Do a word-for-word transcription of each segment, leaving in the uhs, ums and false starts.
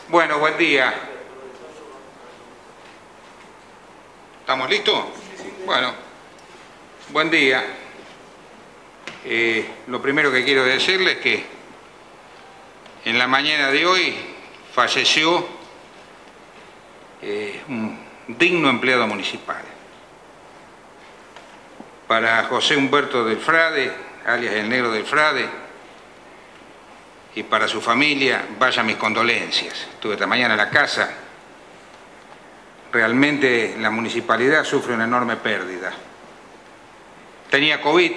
Bueno, buen día. ¿Estamos listos? Bueno, buen día. Eh, lo primero que quiero decirles es que en la mañana de hoy falleció eh, un digno empleado municipal. Para José Humberto del Frade, alias el Negro del Frade, y para su familia, vaya mis condolencias. Estuve esta mañana en la casa. Realmente la municipalidad sufre una enorme pérdida. Tenía COVID,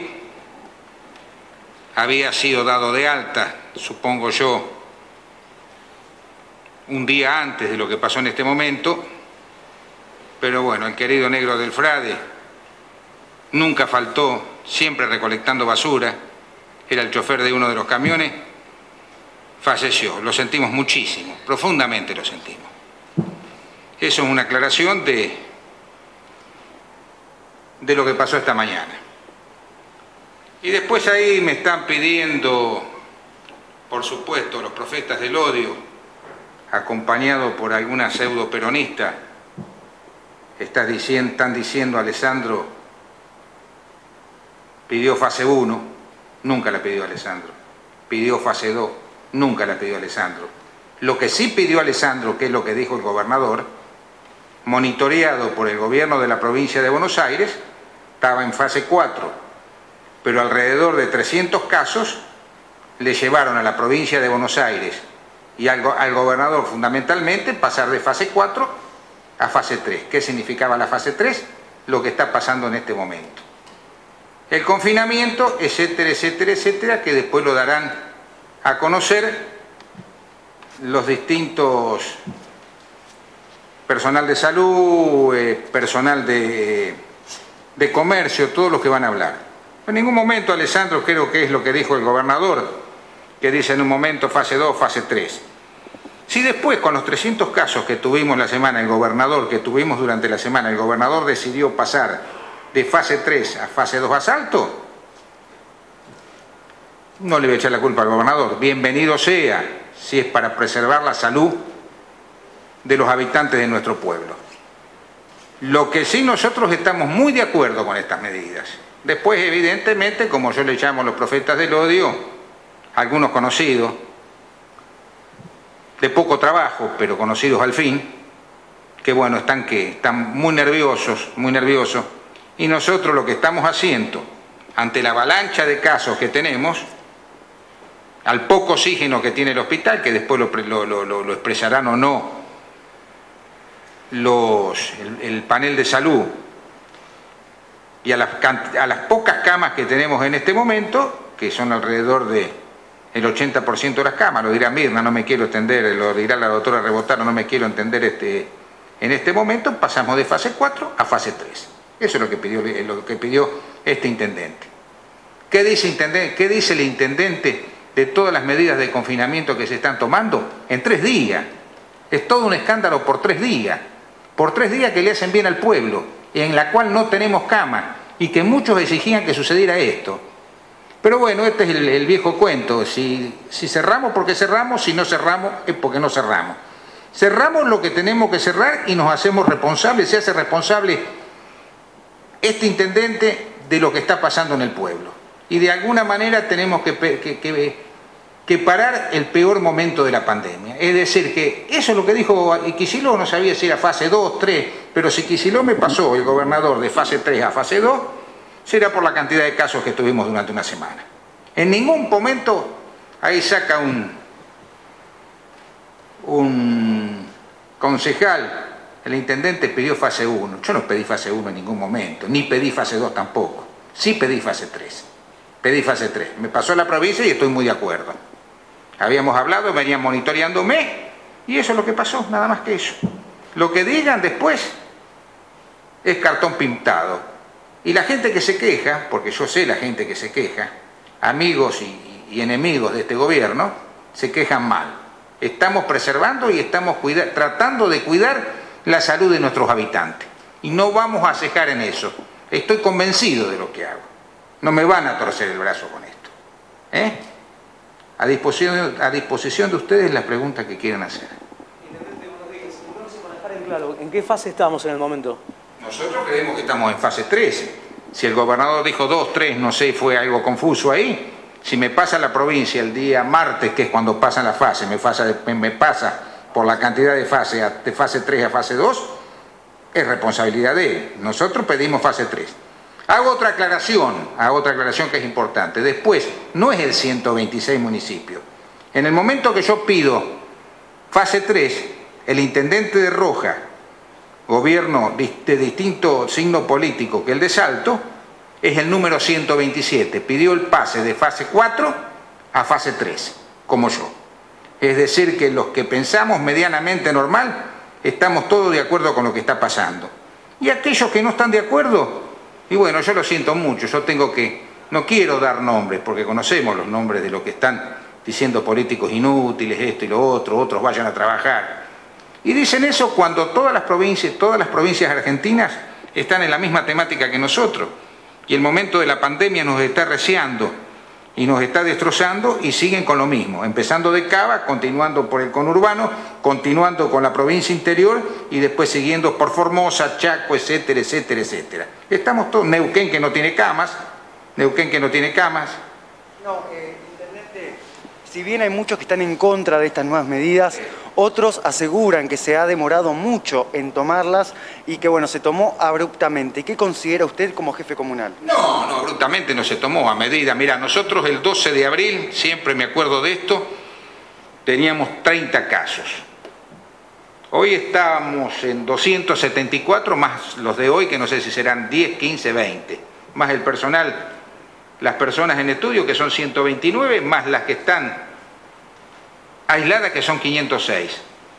había sido dado de alta, supongo yo, un día antes de lo que pasó en este momento, pero bueno, el querido Negro del Frade nunca faltó, siempre recolectando basura, era el chofer de uno de los camiones, falleció. Lo sentimos muchísimo, profundamente lo sentimos. Eso es una aclaración de, de lo que pasó esta mañana. Y después ahí me están pidiendo, por supuesto, los profetas del odio, acompañados por alguna pseudo peronista, están diciendo, están diciendo Alessandro pidió fase uno, nunca la pidió Alessandro. Pidió fase dos, nunca la pidió Alessandro. Lo que sí pidió Alessandro, que es lo que dijo el gobernador, monitoreado por el gobierno de la provincia de Buenos Aires, estaba en fase cuatro, pero alrededor de trescientos casos le llevaron a la provincia de Buenos Aires y al, al gobernador fundamentalmente pasar de fase cuatro a fase tres. ¿Qué significaba la fase tres? Lo que está pasando en este momento. El confinamiento, etcétera, etcétera, etcétera, que después lo darán a conocer los distintos personal de salud, eh, personal de, de comercio, todos los que van a hablar. En ningún momento, Alessandro, creo que es lo que dijo el gobernador, que dice en un momento fase dos, fase tres. Si después, con los trescientos casos que tuvimos la semana, el gobernador, que tuvimos durante la semana, el gobernador decidió pasar de fase tres a fase dos asalto, no le voy a echar la culpa al gobernador. Bienvenido sea, si es para preservar la salud de los habitantes de nuestro pueblo. Lo que sí, nosotros estamos muy de acuerdo con estas medidas. Después, evidentemente, como yo le llamo los profetas del odio, algunos conocidos, de poco trabajo, pero conocidos al fin, que bueno, están, que, están muy nerviosos, muy nerviosos, y nosotros lo que estamos haciendo, ante la avalancha de casos que tenemos, al poco oxígeno que tiene el hospital, que después lo, lo, lo, lo expresarán o no los, el, el panel de salud, y a las, a las pocas camas que tenemos en este momento, que son alrededor de el ochenta por ciento de las camas, lo dirá Mirna, no me quiero extender, lo dirá la doctora Rebotaro, no me quiero entender este, en este momento, pasamos de fase cuatro a fase tres. Eso es lo que pidió, lo que pidió este intendente. ¿Qué dice, intendente? ¿Qué dice el intendente de todas las medidas de confinamiento que se están tomando? En tres días. Es todo un escándalo por tres días. Por tres días que le hacen bien al pueblo, en la cual no tenemos cama, y que muchos exigían que sucediera esto. Pero bueno, este es el, el viejo cuento. Si, si cerramos, porque cerramos; si no cerramos, es porque no cerramos. Cerramos lo que tenemos que cerrar y nos hacemos responsables, se hace responsable este intendente de lo que está pasando en el pueblo. Y de alguna manera tenemos que, que, que, que parar el peor momento de la pandemia. Es decir, que eso es lo que dijo Kicillof, no sabía si era fase dos, tres, pero si Kicillof me pasó, el gobernador, de fase tres a fase dos, será por la cantidad de casos que tuvimos durante una semana. En ningún momento ahí saca un, un concejal, el intendente pidió fase uno. Yo no pedí fase uno en ningún momento, ni pedí fase dos tampoco. Sí pedí fase tres. Pedí fase tres. Me pasó a la provincia y estoy muy de acuerdo. Habíamos hablado, venían monitoreándome y eso es lo que pasó, nada más que eso. Lo que digan después es cartón pintado. Y la gente que se queja, porque yo sé la gente que se queja, amigos y, y enemigos de este gobierno, se quejan mal. Estamos preservando y estamos cuida- tratando de cuidar la salud de nuestros habitantes. Y no vamos a cejar en eso. Estoy convencido de lo que hago. No me van a torcer el brazo con esto. ¿Eh? A disposición, a disposición de ustedes las preguntas que quieran hacer. Claro, ¿en qué fase estamos en el momento? Nosotros creemos que estamos en fase tres. Si el gobernador dijo dos, tres, no sé, fue algo confuso ahí. Si me pasa la provincia el día martes, que es cuando pasan las fases, me pasa, me pasa por la cantidad de fases de fase tres a fase dos, es responsabilidad de él. Nosotros pedimos fase tres. Hago otra aclaración, hago otra aclaración que es importante. Después, no es el ciento veintiséis municipios. En el momento que yo pido fase tres, el intendente de Roja, gobierno de distinto signo político que el de Salto, es el número ciento veintisiete. Pidió el pase de fase cuatro a fase tres, como yo. Es decir, que los que pensamos medianamente normal, estamos todos de acuerdo con lo que está pasando. Y aquellos que no están de acuerdo, y bueno, yo lo siento mucho, yo tengo que, no quiero dar nombres, porque conocemos los nombres de lo que están diciendo políticos inútiles, esto y lo otro, otros vayan a trabajar. Y dicen eso cuando todas las provincias, todas las provincias argentinas están en la misma temática que nosotros. Y el momento de la pandemia nos está arreciando y nos está destrozando y siguen con lo mismo, empezando de Cava, continuando por el conurbano, continuando con la provincia interior y después siguiendo por Formosa, Chaco, etcétera, etcétera, etcétera. Estamos todos, Neuquén que no tiene camas, Neuquén que no tiene camas. No, eh, intendente, si bien hay muchos que están en contra de estas nuevas medidas, otros aseguran que se ha demorado mucho en tomarlas y que, bueno, se tomó abruptamente. ¿Qué considera usted como jefe comunal? No, no, abruptamente no se tomó a medida. Mira, nosotros el doce de abril, siempre me acuerdo de esto, teníamos treinta casos. Hoy estamos en doscientos setenta y cuatro, más los de hoy, que no sé si serán diez, quince, veinte. Más el personal, las personas en estudio, que son ciento veintinueve, más las que están aisladas, que son quinientos seis.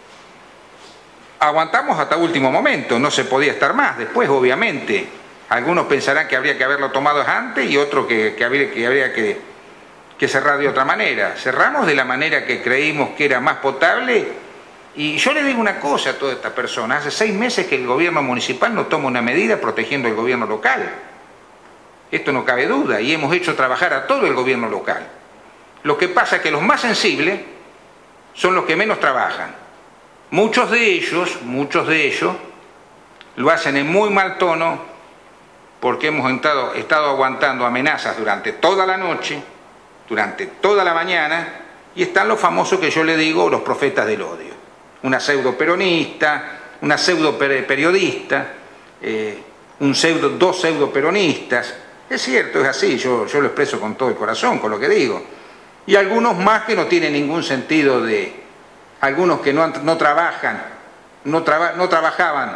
Aguantamos hasta último momento, no se podía estar más. Después, obviamente, algunos pensarán que habría que haberlo tomado antes y otros que, que habría, que, habría que, que cerrar de otra manera. Cerramos de la manera que creímos que era más potable. Y yo le digo una cosa a toda esta persona: hace seis meses que el gobierno municipal no toma una medida protegiendo el gobierno local. Esto no cabe duda, y hemos hecho trabajar a todo el gobierno local. Lo que pasa es que los más sensibles son los que menos trabajan. Muchos de ellos, muchos de ellos, lo hacen en muy mal tono, porque hemos estado, estado aguantando amenazas durante toda la noche, durante toda la mañana, y están los famosos que yo le digo, los profetas del odio. Una pseudo peronista, una pseudo periodista, eh, un pseudo, dos pseudo peronistas. Es cierto, es así, yo, yo lo expreso con todo el corazón, con lo que digo. Y algunos más que no tienen ningún sentido de... Algunos que no, no trabajan, no, traba, no trabajaban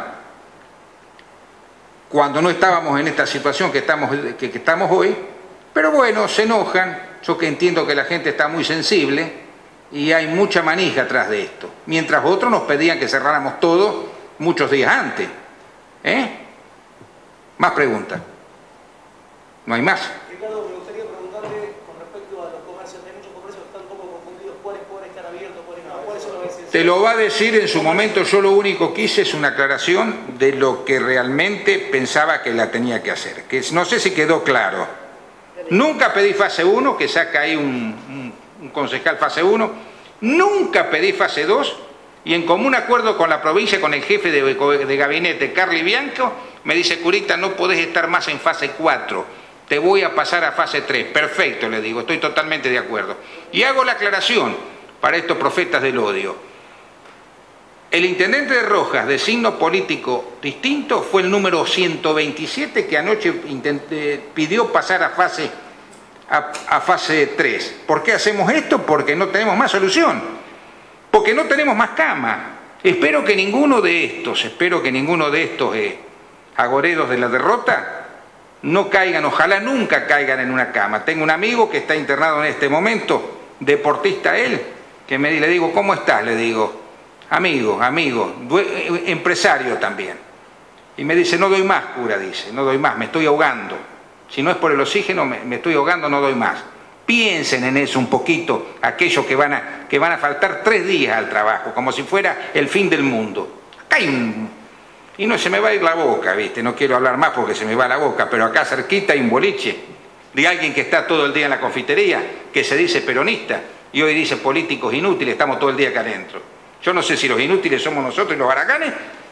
cuando no estábamos en esta situación que estamos, que, que estamos hoy, pero bueno, se enojan. Yo que entiendo que la gente está muy sensible y hay mucha manija atrás de esto. Mientras otros nos pedían que cerráramos todo muchos días antes. ¿Eh? Más preguntas. No hay más. Ricardo, me gustaría preguntarle con respecto a los comercios. Hay muchos comercios que están un poco confundidos. ¿Cuáles pueden estar abiertos? ¿Cuáles no? ¿Cuáles son los esenciales? Te lo va a decir en su momento. Yo lo único que hice es una aclaración de lo que realmente pensaba que la tenía que hacer. Que no sé si quedó claro. Nunca pedí fase uno, que saca ahí un, un, un concejal fase uno. Nunca pedí fase dos. Y en común acuerdo con la provincia, con el jefe de, de gabinete, Carly Bianco, me dice: Curita, no podés estar más en fase cuatro. Te voy a pasar a fase tres. Perfecto, le digo, estoy totalmente de acuerdo. Y hago la aclaración para estos profetas del odio. El intendente de Rojas, de signo político distinto, fue el número ciento veintisiete que anoche intenté, pidió pasar a fase, a, a fase tres. ¿Por qué hacemos esto? Porque no tenemos más solución. Porque no tenemos más cama. Espero que ninguno de estos, espero que ninguno de estos eh, agoreros de la derrota no caigan, ojalá nunca caigan en una cama. Tengo un amigo que está internado en este momento, deportista él, que me, le digo: ¿cómo estás? Le digo: amigo, amigo, empresario también. Y me dice: no doy más, cura, dice, no doy más, me estoy ahogando. Si no es por el oxígeno, me, me estoy ahogando, no doy más. Piensen en eso un poquito, aquellos que van, a, que van a faltar tres días al trabajo, como si fuera el fin del mundo. Acá hay un... Y no se me va a ir la boca, ¿viste? No quiero hablar más porque se me va la boca, pero acá cerquita hay un boliche de alguien que está todo el día en la confitería, que se dice peronista, y hoy dice políticos inútiles, estamos todo el día acá adentro. Yo no sé si los inútiles somos nosotros y los haracanes,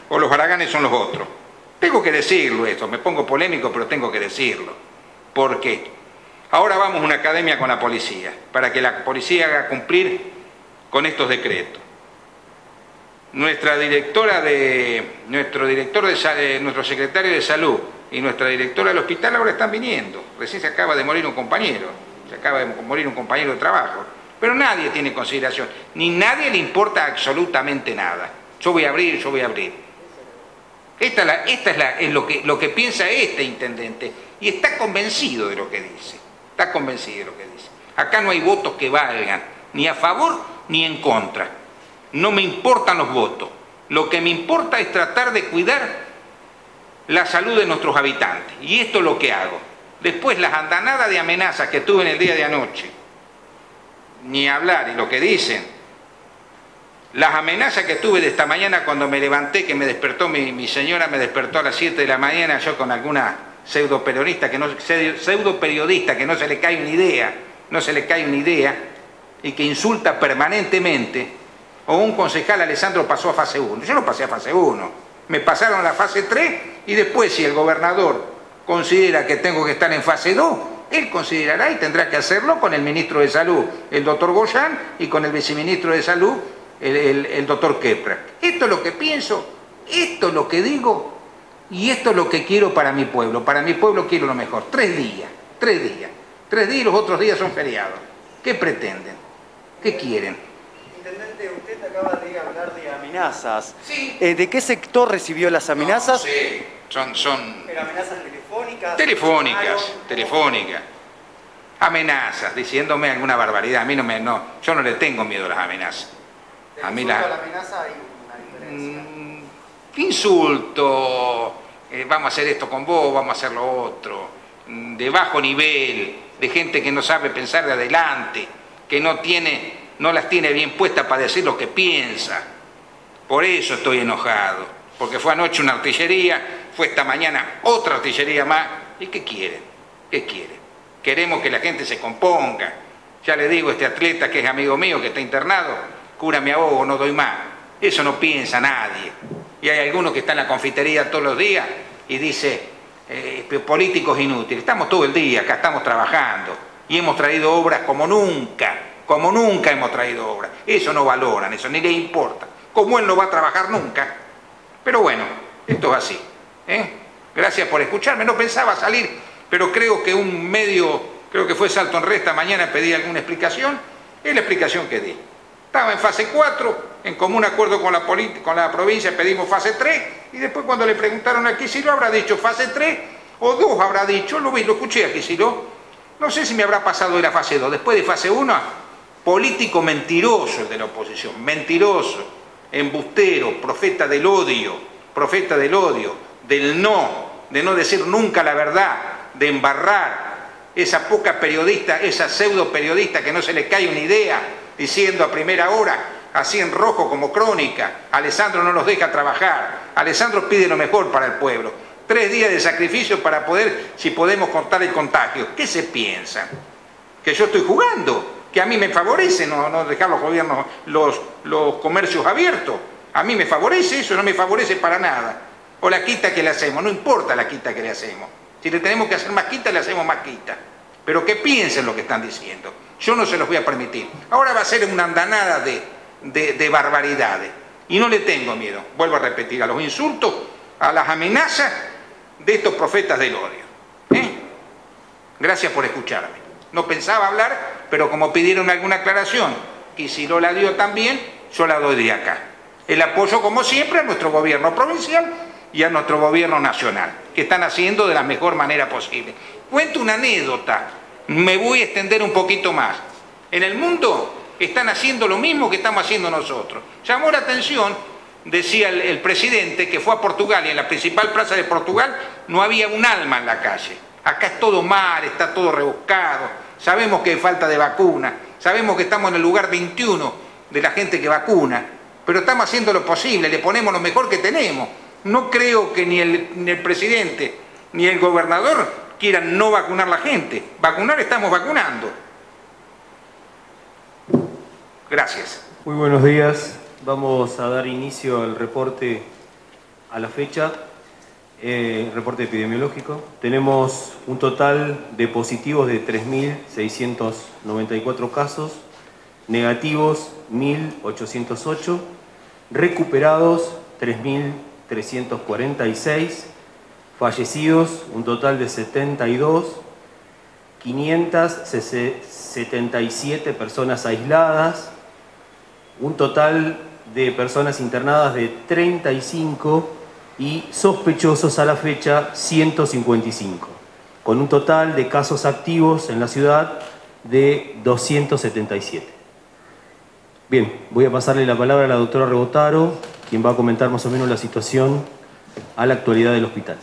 o los haraganes son los otros. Tengo que decirlo esto, me pongo polémico, pero tengo que decirlo. ¿Por qué? Ahora vamos a una academia con la policía, para que la policía haga cumplir con estos decretos. Nuestra directora de, nuestro director de, nuestro secretario de salud y nuestra directora del hospital ahora están viniendo. Recién se acaba de morir un compañero, se acaba de morir un compañero de trabajo. Pero nadie tiene consideración, ni nadie le importa absolutamente nada. Yo voy a abrir, yo voy a abrir. Esta es, la, esta es, la, es lo, que, lo que piensa este intendente y está convencido de lo que dice. Está convencido de lo que dice. Acá no hay votos que valgan, ni a favor ni en contra. No me importan los votos. Lo que me importa es tratar de cuidar la salud de nuestros habitantes. Y esto es lo que hago. Después las andanadas de amenazas que tuve en el día de anoche, ni hablar, y lo que dicen, las amenazas que tuve de esta mañana cuando me levanté, que me despertó, mi, mi señora me despertó a las siete de la mañana, yo con alguna pseudo periodista que no, pseudo periodista que no se le cae una idea, no se le cae una idea, y que insulta permanentemente, o un concejal, Alessandro, pasó a fase uno. Yo no pasé a fase uno, me pasaron a la fase tres, y después si el gobernador considera que tengo que estar en fase dos, él considerará y tendrá que hacerlo con el ministro de Salud, el doctor Goyán, y con el viceministro de Salud, el, el, el doctor Kepra. Esto es lo que pienso, esto es lo que digo, y esto es lo que quiero para mi pueblo. Para mi pueblo quiero lo mejor. Tres días, tres días. Tres días y los otros días son feriados. ¿Qué pretenden? ¿Qué quieren? Intendente, usted acaba de hablar de amenazas. Sí. Eh, ¿De qué sector recibió las amenazas? No, sí, son... son... ¿Pero amenazas telefónicas? Telefónicas, telefónicas. Amenazas, diciéndome alguna barbaridad. A mí no me... No, yo no le tengo miedo a las amenazas. A mí la... la amenaza hay una diferencia. Mm, insulto, eh, vamos a hacer esto con vos, vamos a hacer lo otro, mm, de bajo nivel, de gente que no sabe pensar de adelante, que no tiene, no las tiene bien puestas para decir lo que piensa. Por eso estoy enojado, porque fue anoche una artillería, fue esta mañana otra artillería más. ¿Y qué quieren? ¿Qué quieren? Queremos que la gente se componga. Ya le digo, este atleta que es amigo mío, que está internado, cura me ahogo, no doy más. Eso no piensa nadie. Y hay algunos que están en la confitería todos los días y dice, eh, políticos inútiles. Estamos todo el día, acá estamos trabajando y hemos traído obras como nunca, como nunca hemos traído obras. Eso no valoran, eso ni les importa. Como él no va a trabajar nunca. Pero bueno, esto es así. ¿eh? Gracias por escucharme. No pensaba salir, pero creo que un medio, creo que fue Salto en Red esta mañana, pedí alguna explicación. Es la explicación que di. Estaba en fase cuatro, en común acuerdo con la, con la provincia pedimos fase tres, y después cuando le preguntaron a Kicillof habrá dicho fase tres, o dos habrá dicho, lo vi, lo escuché a Kicillof, no sé si me habrá pasado de la fase dos, después de fase uno, político mentiroso el de la oposición, mentiroso, embustero, profeta del odio, profeta del odio, del no, de no decir nunca la verdad, de embarrar, esa poca periodista, esa pseudo periodista que no se le cae una idea, diciendo a primera hora, así en rojo como crónica, Alessandro no nos deja trabajar, Alessandro pide lo mejor para el pueblo, tres días de sacrificio para poder, si podemos cortar el contagio. ¿Qué se piensan? ¿Que yo estoy jugando? ¿Que a mí me favorece no, no dejar los gobiernos, los, los comercios abiertos? A mí me favorece eso, no me favorece para nada. O la quita que le hacemos, no importa la quita que le hacemos. Si le tenemos que hacer más quita, le hacemos más quita. Pero que piensen lo que están diciendo. Yo no se los voy a permitir. Ahora va a ser una andanada de, de, de barbaridades. Y no le tengo miedo, vuelvo a repetir, a los insultos, a las amenazas de estos profetas del odio. ¿Eh? Gracias por escucharme. No pensaba hablar, pero como pidieron alguna aclaración, y si no la dio también, yo la doy de acá. El apoyo, como siempre, a nuestro gobierno provincial y a nuestro gobierno nacional, que están haciendo de la mejor manera posible. Cuento una anécdota. Me voy a extender un poquito más. En el mundo están haciendo lo mismo que estamos haciendo nosotros. Llamó la atención, decía el, el presidente, que fue a Portugal y en la principal plaza de Portugal no había un alma en la calle. Acá es todo mar, está todo rebuscado, sabemos que hay falta de vacuna, sabemos que estamos en el lugar veintiuno de la gente que vacuna, pero estamos haciendo lo posible, le ponemos lo mejor que tenemos. No creo que ni el, ni el presidente ni el gobernador quieran no vacunar a la gente. Vacunar estamos vacunando. Gracias. Muy buenos días. Vamos a dar inicio al reporte a la fecha, eh, reporte epidemiológico, tenemos un total de positivos de tres mil seiscientos noventa y cuatro casos, negativos mil ochocientos ocho, recuperados tres mil trescientos cuarenta y seis, fallecidos un total de setenta y dos, quinientas setenta y siete personas aisladas, un total de personas internadas de treinta y cinco y sospechosos a la fecha ciento cincuenta y cinco, con un total de casos activos en la ciudad de doscientos setenta y siete. Bien, voy a pasarle la palabra a la doctora Rebotaro, quien va a comentar más o menos la situación a la actualidad del hospital.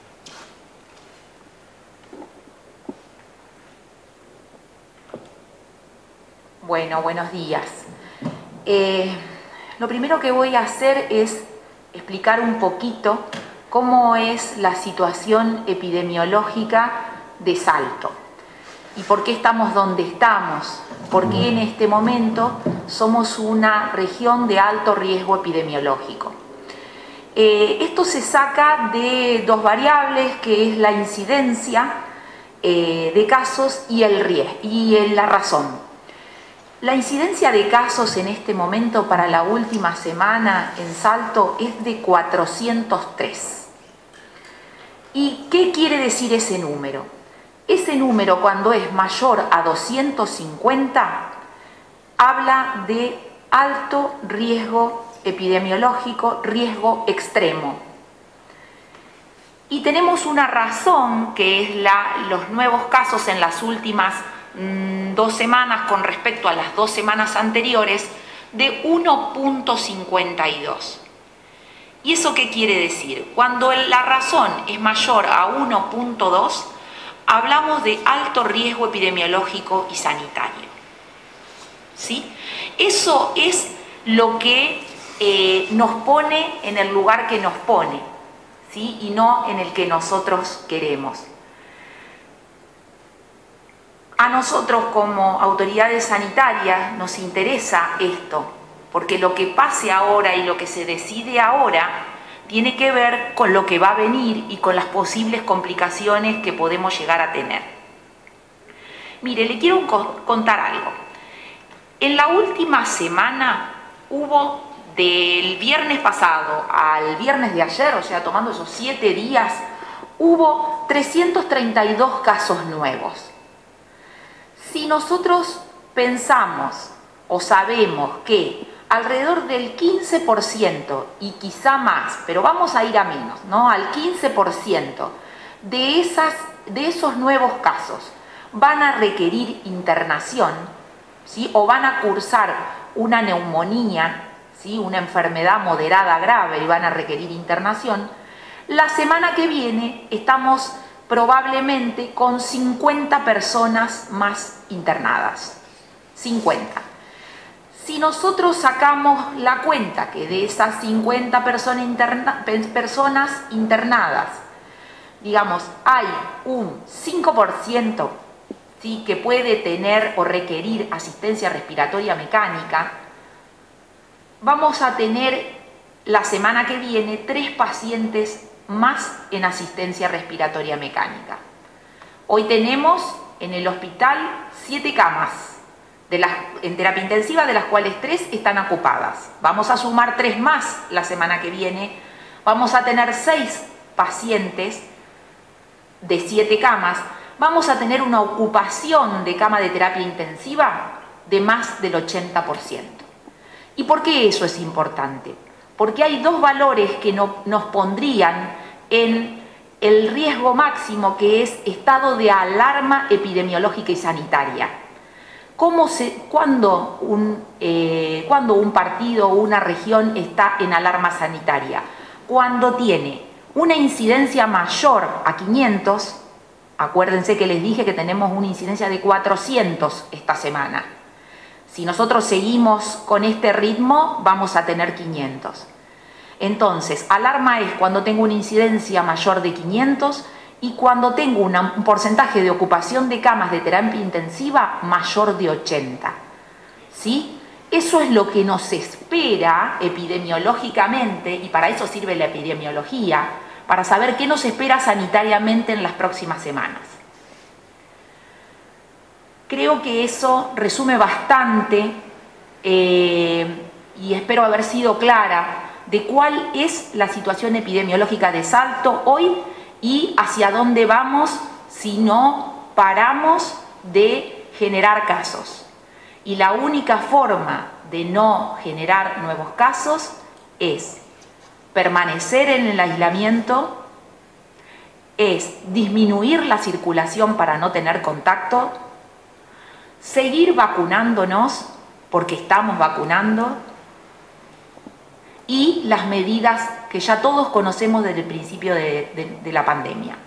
Bueno, buenos días. Eh, lo primero que voy a hacer es explicar un poquito cómo es la situación epidemiológica de Salto y por qué estamos donde estamos, por qué en este momento somos una región de alto riesgo epidemiológico. Eh, esto se saca de dos variables, que es la incidencia eh, de casos y, el riesgo, y el, la razón. La incidencia de casos en este momento para la última semana en Salto es de cuatrocientos tres. ¿Y qué quiere decir ese número? Ese número, cuando es mayor a doscientos cincuenta, habla de alto riesgo epidemiológico, riesgo extremo. Y tenemos una razón, que es la, los nuevos casos en las últimas mmm, dos semanas con respecto a las dos semanas anteriores, de uno punto cincuenta y dos. ¿Y eso qué quiere decir? Cuando la razón es mayor a uno punto dos, hablamos de alto riesgo epidemiológico y sanitario. ¿Sí? Eso es lo que eh, nos pone en el lugar que nos pone, ¿sí? Y no en el que nosotros queremos. A nosotros como autoridades sanitarias nos interesa esto, porque lo que pase ahora y lo que se decide ahora tiene que ver con lo que va a venir y con las posibles complicaciones que podemos llegar a tener. Mire, le quiero contar algo. En la última semana hubo, del viernes pasado al viernes de ayer, o sea, tomando esos siete días, hubo trescientos treinta y dos casos nuevos. Si nosotros pensamos o sabemos que alrededor del quince por ciento y quizá más, pero vamos a ir a menos, ¿no? Al quince por ciento de, esas, de esos nuevos casos van a requerir internación, ¿sí? O van a cursar una neumonía, ¿sí? Una enfermedad moderada grave y van a requerir internación. La semana que viene estamos probablemente con cincuenta personas más internadas. cincuenta. Si nosotros sacamos la cuenta que de esas cincuenta persona interna, personas internadas, digamos, hay un cinco por ciento, ¿sí? Que puede tener o requerir asistencia respiratoria mecánica, vamos a tener la semana que viene tres pacientes más en asistencia respiratoria mecánica. Hoy tenemos en el hospital siete camas de las, en terapia intensiva, de las cuales tres están ocupadas. Vamos a sumar tres más la semana que viene. Vamos a tener seis pacientes de siete camas. Vamos a tener una ocupación de cama de terapia intensiva de más del ochenta por ciento. ¿Y por qué eso es importante? Porque hay dos valores que no, nos pondrían en el riesgo máximo, que es estado de alarma epidemiológica y sanitaria. ¿Cómo se, cuando, un, eh, cuando un partido o una región está en alarma sanitaria? Cuando tiene una incidencia mayor a quinientos, acuérdense que les dije que tenemos una incidencia de cuatrocientos esta semana. Si nosotros seguimos con este ritmo, vamos a tener quinientos. Entonces, alarma es cuando tengo una incidencia mayor de quinientos y cuando tengo una, un porcentaje de ocupación de camas de terapia intensiva mayor de ochenta. ¿Sí? Eso es lo que nos espera epidemiológicamente, y para eso sirve la epidemiología, para saber qué nos espera sanitariamente en las próximas semanas. Creo que eso resume bastante, eh, y espero haber sido clara, de cuál es la situación epidemiológica de Salto hoy y hacia dónde vamos si no paramos de generar casos. Y la única forma de no generar nuevos casos es permanecer en el aislamiento, es disminuir la circulación para no tener contacto, seguir vacunándonos porque estamos vacunando, y las medidas que ya todos conocemos desde el principio de, de, de la pandemia.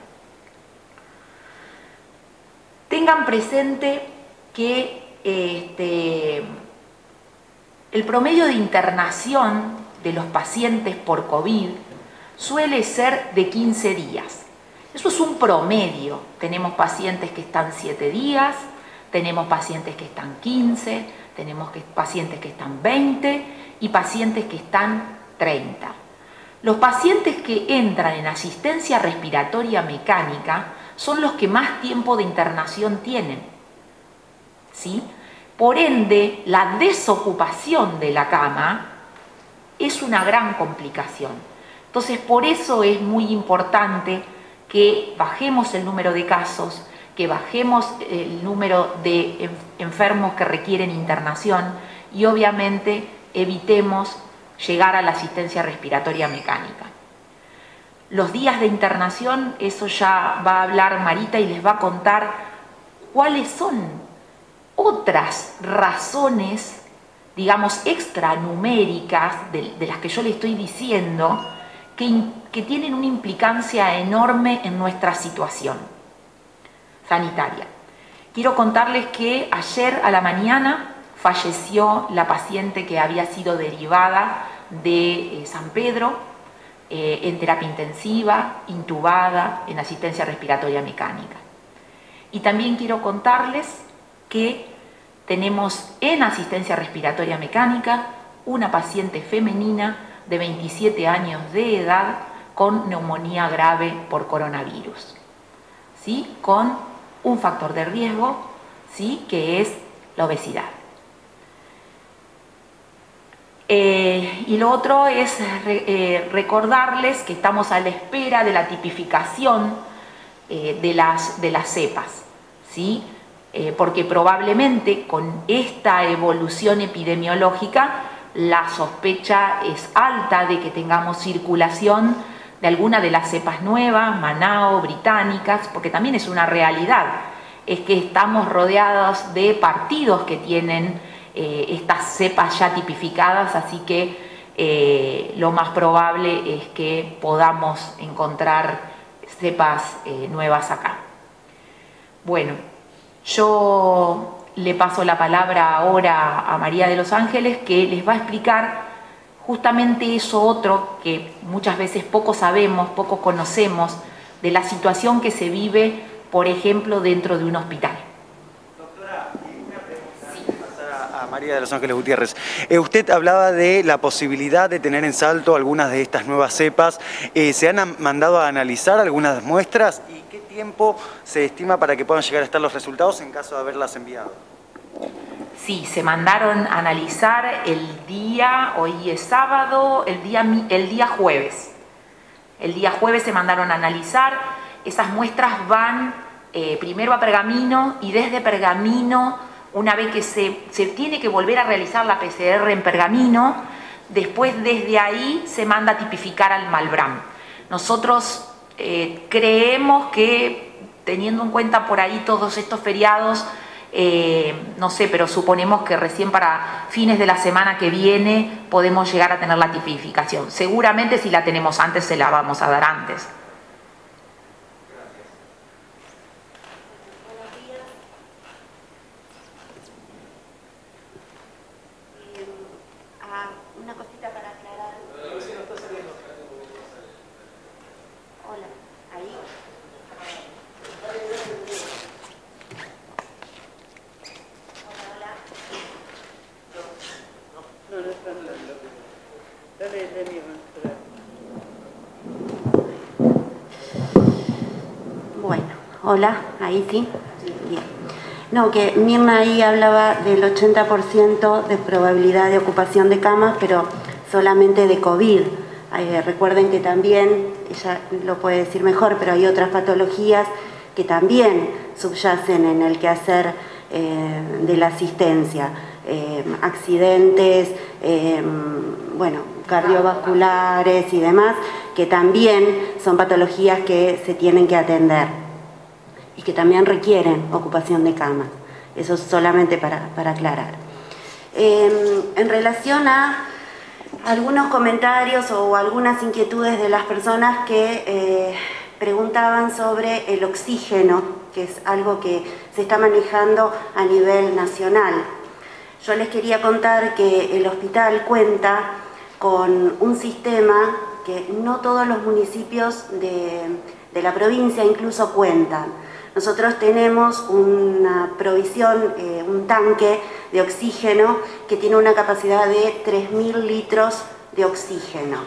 Tengan presente que este, el promedio de internación de los pacientes por COVID suele ser de quince días. Eso es un promedio. Tenemos pacientes que están siete días, tenemos pacientes que están quince, tenemos que, pacientes que están veinte y pacientes que están treinta. Los pacientes que entran en asistencia respiratoria mecánica son los que más tiempo de internación tienen, ¿sí? Por ende, la desocupación de la cama es una gran complicación. Entonces, por eso es muy importante que bajemos el número de casos, que bajemos el número de enfermos que requieren internación y obviamente evitemos llegar a la asistencia respiratoria mecánica. Los días de internación, eso ya va a hablar Marita y les va a contar cuáles son otras razones, digamos, extranuméricas de, de las que yo le estoy diciendo, que, que tienen una implicancia enorme en nuestra situación sanitaria. Quiero contarles que ayer a la mañana falleció la paciente que había sido derivada de eh, San Pedro eh, en terapia intensiva, intubada, en asistencia respiratoria mecánica. Y también quiero contarles que tenemos en asistencia respiratoria mecánica una paciente femenina de veintisiete años de edad con neumonía grave por coronavirus, ¿sí? Con un factor de riesgo, ¿sí? Que es la obesidad. Eh, y lo otro es re, eh, recordarles que estamos a la espera de la tipificación eh, de, las, de las cepas, ¿sí? Eh, porque probablemente con esta evolución epidemiológica la sospecha es alta de que tengamos circulación de alguna de las cepas nuevas, Manao, británicas, porque también es una realidad, es que estamos rodeados de partidos que tienen eh, estas cepas ya tipificadas, así que eh, lo más probable es que podamos encontrar cepas eh, nuevas acá. Bueno, yo le paso la palabra ahora a María de los Ángeles, que les va a explicar justamente eso otro que muchas veces poco sabemos, poco conocemos de la situación que se vive, por ejemplo, dentro de un hospital. Doctora, una pregunta antes de pasar a María de los Ángeles Gutiérrez. Eh, usted hablaba de la posibilidad de tener en Salto algunas de estas nuevas cepas. Eh, ¿Se han mandado a analizar algunas muestras? ¿Y qué tiempo se estima para que puedan llegar a estar los resultados en caso de haberlas enviado? Sí, se mandaron a analizar el día, hoy es sábado, el día, el día jueves. El día jueves se mandaron a analizar. Esas muestras van eh, primero a Pergamino y desde Pergamino, una vez que se, se tiene que volver a realizar la P C R en Pergamino, después desde ahí se manda a tipificar al Malbrán. Nosotros eh, creemos que, teniendo en cuenta por ahí todos estos feriados, Eh, no sé, pero suponemos que recién para fines de la semana que viene podemos llegar a tener la tipificación. Seguramente si la tenemos antes, se la vamos a dar antes. Buenos días. Eh, ah, una cosita para aclarar. Hola, ahí. Bueno, hola, ahí sí. Bien. No, que Mirna ahí hablaba del ochenta por ciento de probabilidad de ocupación de camas, pero solamente de COVID. Eh, recuerden que también, ella lo puede decir mejor, pero hay otras patologías que también subyacen en el quehacer eh, de la asistencia. Eh, accidentes, eh, bueno, cardiovasculares y demás, que también son patologías que se tienen que atender y que también requieren ocupación de camas. Eso es solamente para, para aclarar. Eh, en relación a algunos comentarios o algunas inquietudes de las personas que eh, preguntaban sobre el oxígeno, que es algo que se está manejando a nivel nacional. Yo les quería contar que el hospital cuenta con un sistema que no todos los municipios de, de la provincia incluso cuentan. Nosotros tenemos una provisión, eh, un tanque de oxígeno que tiene una capacidad de tres mil litros de oxígeno.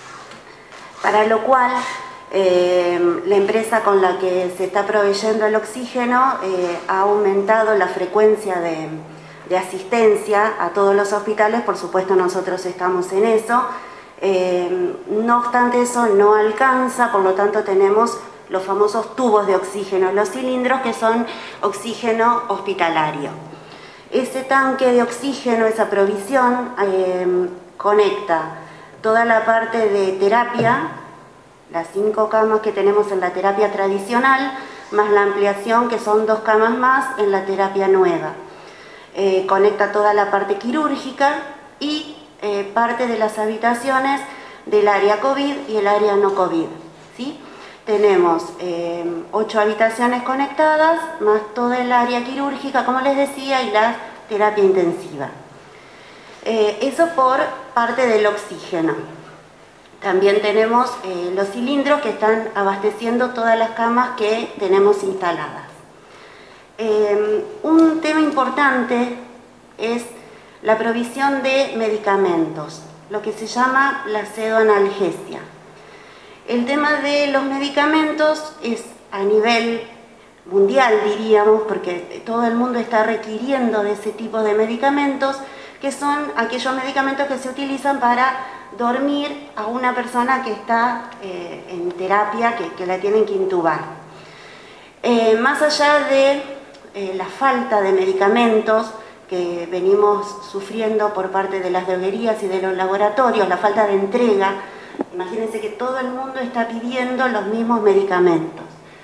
Para lo cual, eh, la empresa con la que se está proveyendo el oxígeno eh, ha aumentado la frecuencia de, de asistencia a todos los hospitales. Por supuesto, nosotros estamos en eso. Eh, no obstante, eso no alcanza, por lo tanto tenemos los famosos tubos de oxígeno, los cilindros que son oxígeno hospitalario. Ese tanque de oxígeno, esa provisión, eh, conecta toda la parte de terapia, las cinco camas que tenemos en la terapia tradicional, más la ampliación que son dos camas más en la terapia nueva. Eh, conecta toda la parte quirúrgica y eh, parte de las habitaciones del área COVID y el área no COVID, ¿sí? Tenemos eh, ocho habitaciones conectadas, más toda el área quirúrgica, como les decía, y la terapia intensiva. Eh, eso por parte del oxígeno. También tenemos eh, los cilindros que están abasteciendo todas las camas que tenemos instaladas. Eh, un tema importante es la provisión de medicamentos, lo que se llama la pseudoanalgesia. El tema de los medicamentos es a nivel mundial, diríamos, porque todo el mundo está requiriendo de ese tipo de medicamentos, que son aquellos medicamentos que se utilizan para dormir a una persona que está eh, en terapia, que, que la tienen que intubar. Eh, más allá de eh, la falta de medicamentos que venimos sufriendo por parte de las droguerías y de los laboratorios, la falta de entrega, imagínense que todo el mundo está pidiendo los mismos medicamentos.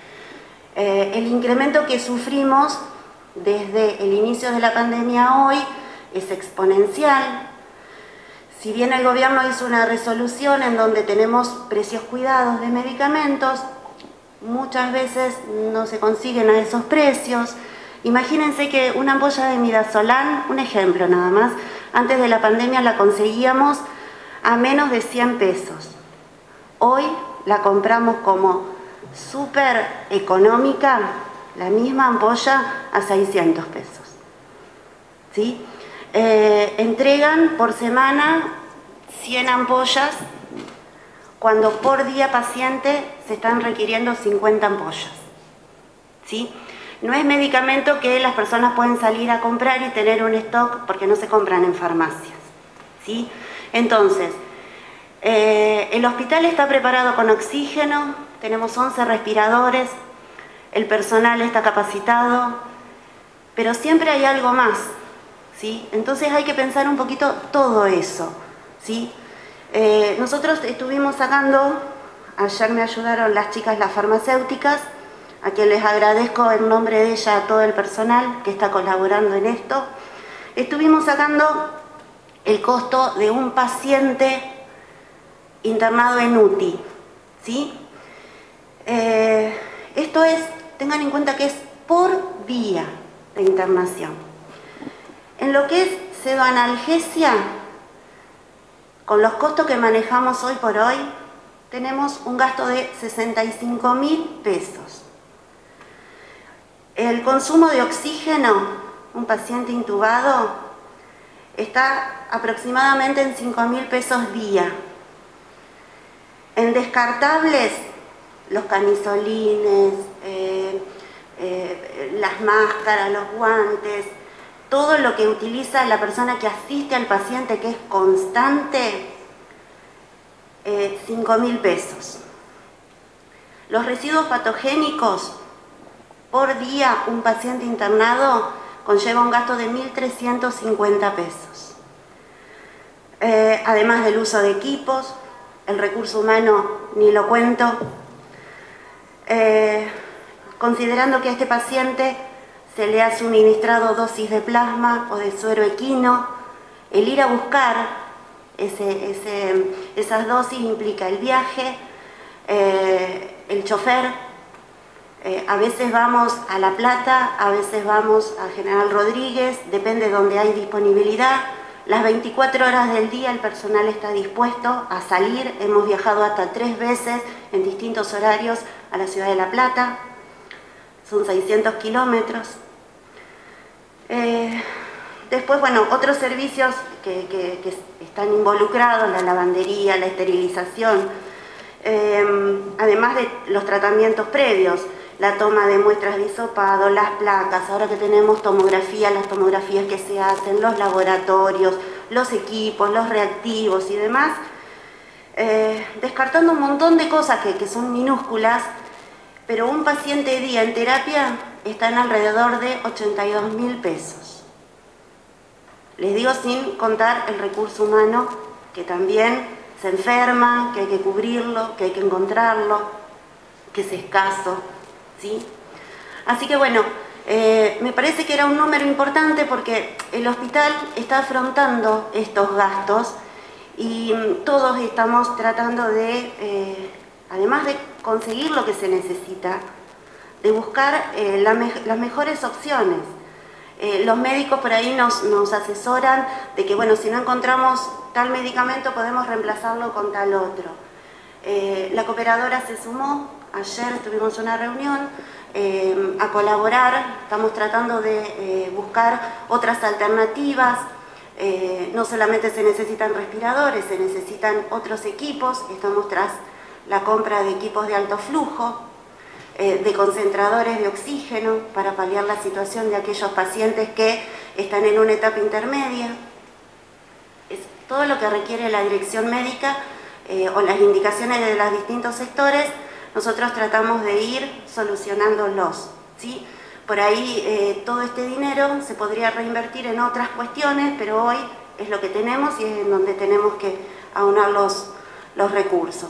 Eh, el incremento que sufrimos desde el inicio de la pandemia a hoy es exponencial. Si bien el gobierno hizo una resolución en donde tenemos precios cuidados de medicamentos, muchas veces no se consiguen a esos precios. Imagínense que una ampolla de midazolam, un ejemplo nada más, antes de la pandemia la conseguíamos a menos de cien pesos. Hoy la compramos como súper económica, la misma ampolla a seiscientos pesos. ¿Sí? Eh, entregan por semana cien ampollas, cuando por día paciente se están requiriendo cincuenta ampollas. ¿Sí? No es medicamento que las personas pueden salir a comprar y tener un stock porque no se compran en farmacias. ¿Sí? Entonces, eh, el hospital está preparado con oxígeno, tenemos once respiradores, el personal está capacitado, pero siempre hay algo más, ¿sí? Entonces hay que pensar un poquito todo eso, ¿sí? Eh, nosotros estuvimos sacando, ayer me ayudaron las chicas, las farmacéuticas, a quien les agradezco en nombre de ella a todo el personal que está colaborando en esto. Estuvimos sacando el costo de un paciente internado en U T I, ¿sí? Eh, esto es, tengan en cuenta que es por día de internación. En lo que es pseudoanalgesia, con los costos que manejamos hoy por hoy, tenemos un gasto de sesenta y cinco mil pesos. El consumo de oxígeno, un paciente intubado, está aproximadamente en cinco mil pesos día. en descartables, los camisolines, eh, eh, las máscaras, los guantes, todo lo que utiliza la persona que asiste al paciente, que es constante, eh, cinco mil pesos. Los residuos patogénicos, por día un paciente internado conlleva un gasto de mil trescientos cincuenta pesos. Eh, además del uso de equipos, el recurso humano ni lo cuento. Eh, considerando que a este paciente se le ha suministrado dosis de plasma o de suero equino, el ir a buscar ese, ese, esas dosis implica el viaje, eh, el chofer, eh, a veces vamos a La Plata, a veces vamos a General Rodríguez, depende de donde hay disponibilidad. Las veinticuatro horas del día el personal está dispuesto a salir, hemos viajado hasta tres veces en distintos horarios a la ciudad de La Plata, son seiscientos kilómetros. Eh, después, bueno, otros servicios que, que, que están involucrados, la lavandería, la esterilización, eh, además de los tratamientos previos, la toma de muestras de hisopado, las placas, ahora que tenemos tomografía, las tomografías que se hacen, los laboratorios, los equipos, los reactivos y demás, eh, descartando un montón de cosas que, que son minúsculas, pero un paciente día en terapia está en alrededor de ochenta y dos mil pesos. Les digo sin contar el recurso humano, que también se enferma, que hay que cubrirlo, que hay que encontrarlo, que es escaso, ¿sí? Así que bueno, eh, me parece que era un número importante porque el hospital está afrontando estos gastos y mm, todos estamos tratando de, eh, además de conseguir lo que se necesita, de buscar eh, la me las mejores opciones. Eh, los médicos por ahí nos, nos asesoran de que, bueno, si no encontramos tal medicamento podemos reemplazarlo con tal otro. Eh, la cooperadora se sumó, ayer tuvimos una reunión eh, a colaborar, estamos tratando de eh, buscar otras alternativas. Eh, no solamente se necesitan respiradores, se necesitan otros equipos, estamos tras la compra de equipos de alto flujo, eh, de concentradores de oxígeno para paliar la situación de aquellos pacientes que están en una etapa intermedia. Es todo lo que requiere la dirección médica eh, o las indicaciones de los distintos sectores, nosotros tratamos de ir solucionándolos, ¿sí? Por ahí eh, todo este dinero se podría reinvertir en otras cuestiones, pero hoy es lo que tenemos y es en donde tenemos que aunar los, los recursos.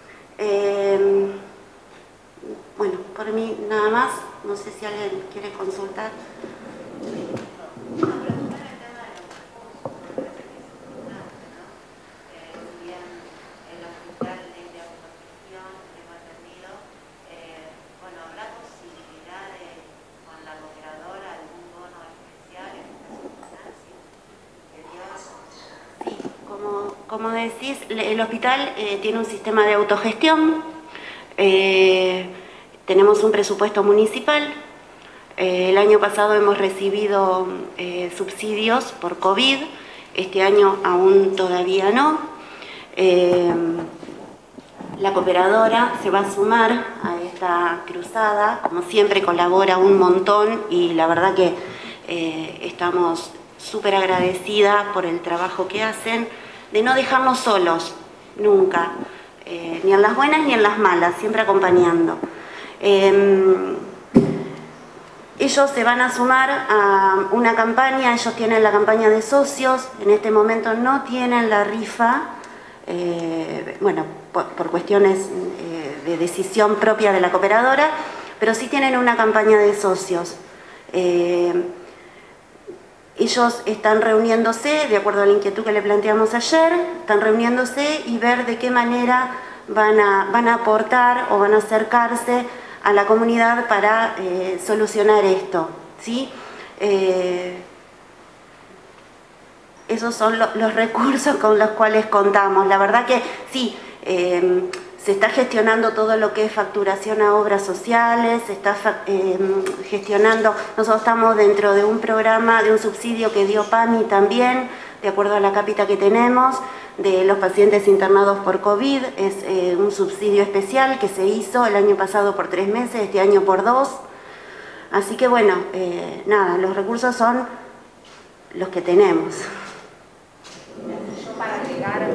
Eh, bueno, por mí nada más, no sé si alguien quiere consultar. Como decís, el hospital eh, tiene un sistema de autogestión, eh, tenemos un presupuesto municipal, eh, el año pasado hemos recibido eh, subsidios por COVID, este año aún todavía no. Eh, la cooperadora se va a sumar a esta cruzada, como siempre colabora un montón y la verdad que eh, estamos súper agradecidas por el trabajo que hacen, de no dejarnos solos, nunca, eh, ni en las buenas ni en las malas, siempre acompañando. Eh, ellos se van a sumar a una campaña, ellos tienen la campaña de socios, en este momento no tienen la rifa, eh, bueno, por, por cuestiones eh, de decisión propia de la cooperadora, pero sí tienen una campaña de socios. Eh, Ellos están reuniéndose, de acuerdo a la inquietud que le planteamos ayer, están reuniéndose y ver de qué manera van a, van a aportar o van a acercarse a la comunidad para eh, solucionar esto, ¿sí? Eh, esos son lo, los recursos con los cuales contamos. La verdad que sí, eh, se está gestionando todo lo que es facturación a obras sociales, se está eh, gestionando, nosotros estamos dentro de un programa, de un subsidio que dio PAMI también, de acuerdo a la cápita que tenemos, de los pacientes internados por COVID. Es eh, un subsidio especial que se hizo el año pasado por tres meses, este año por dos. Así que bueno, eh, nada, los recursos son los que tenemos. Yo para agregar,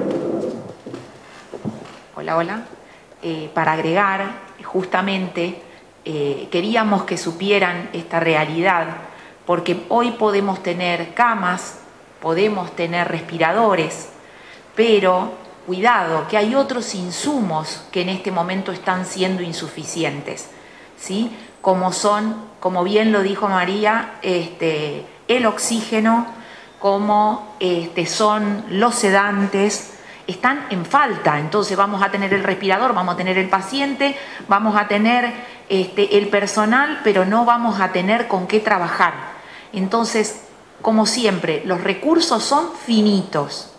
hola, hola, eh, para agregar, justamente eh, queríamos que supieran esta realidad, porque hoy podemos tener camas, podemos tener respiradores, pero cuidado, que hay otros insumos que en este momento están siendo insuficientes, ¿sí? Como son, como bien lo dijo María, este, el oxígeno, como este, son los sedantes, están en falta. Entonces vamos a tener el respirador, vamos a tener el paciente, vamos a tener este, el personal, pero no vamos a tener con qué trabajar. Entonces, como siempre, los recursos son finitos,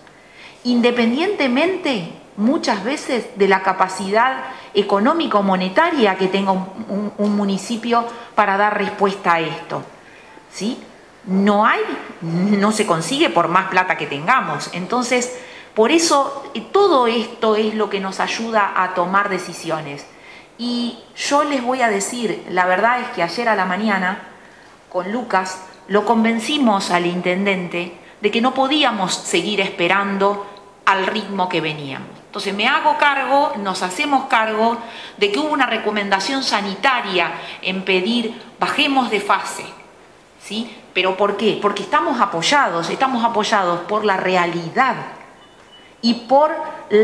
independientemente muchas veces de la capacidad económico-monetaria que tenga un, un, un municipio para dar respuesta a esto, ¿sí? No hay, no se consigue por más plata que tengamos. Entonces, por eso todo esto es lo que nos ayuda a tomar decisiones. Y yo les voy a decir, la verdad es que ayer a la mañana, con Lucas, lo convencimos al intendente de que no podíamos seguir esperando al ritmo que veníamos. Entonces me hago cargo, nos hacemos cargo de que hubo una recomendación sanitaria en pedir bajemos de fase, ¿sí? ¿Pero por qué? Porque estamos apoyados, estamos apoyados por la realidad y por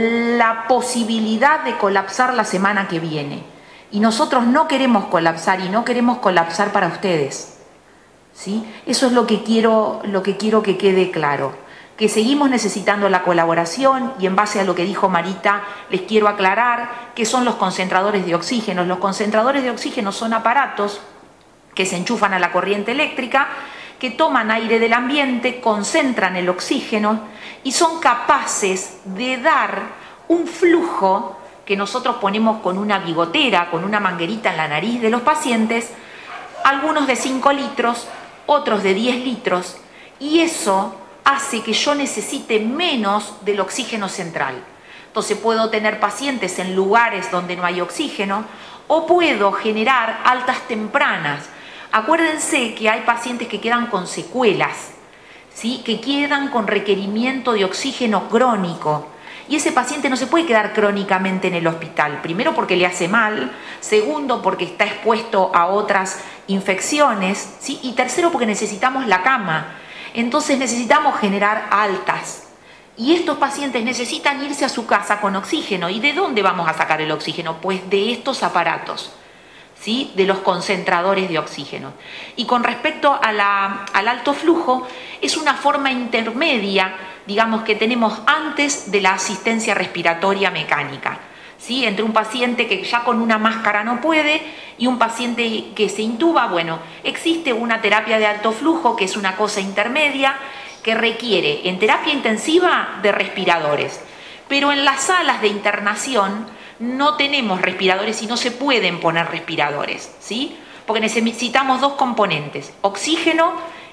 la posibilidad de colapsar la semana que viene. Y nosotros no queremos colapsar y no queremos colapsar para ustedes, ¿sí? Eso es lo que quiero, lo que quiero que quede claro. Que seguimos necesitando la colaboración y en base a lo que dijo Marita, les quiero aclarar qué son los concentradores de oxígeno. Los concentradores de oxígeno son aparatos que se enchufan a la corriente eléctrica, que toman aire del ambiente, concentran el oxígeno y son capaces de dar un flujo que nosotros ponemos con una bigotera, con una manguerita en la nariz de los pacientes, algunos de cinco litros, otros de diez litros, y eso hace que yo necesite menos del oxígeno central. Entonces puedo tener pacientes en lugares donde no hay oxígeno o puedo generar altas tempranas. Acuérdense que hay pacientes que quedan con secuelas, ¿sí? Que quedan con requerimiento de oxígeno crónico. Y ese paciente no se puede quedar crónicamente en el hospital. Primero porque le hace mal, segundo porque está expuesto a otras infecciones, ¿sí? Y tercero porque necesitamos la cama. Entonces necesitamos generar altas. Y estos pacientes necesitan irse a su casa con oxígeno. ¿Y de dónde vamos a sacar el oxígeno? Pues de estos aparatos, ¿sí? De los concentradores de oxígeno. Y con respecto a la, al alto flujo, es una forma intermedia, digamos, que tenemos antes de la asistencia respiratoria mecánica, ¿sí? Entre un paciente que ya con una máscara no puede y un paciente que se intuba. Bueno, existe una terapia de alto flujo que es una cosa intermedia que requiere en terapia intensiva de respiradores, pero en las salas de internación no tenemos respiradores y no se pueden poner respiradores, ¿sí? Porque necesitamos dos componentes, oxígeno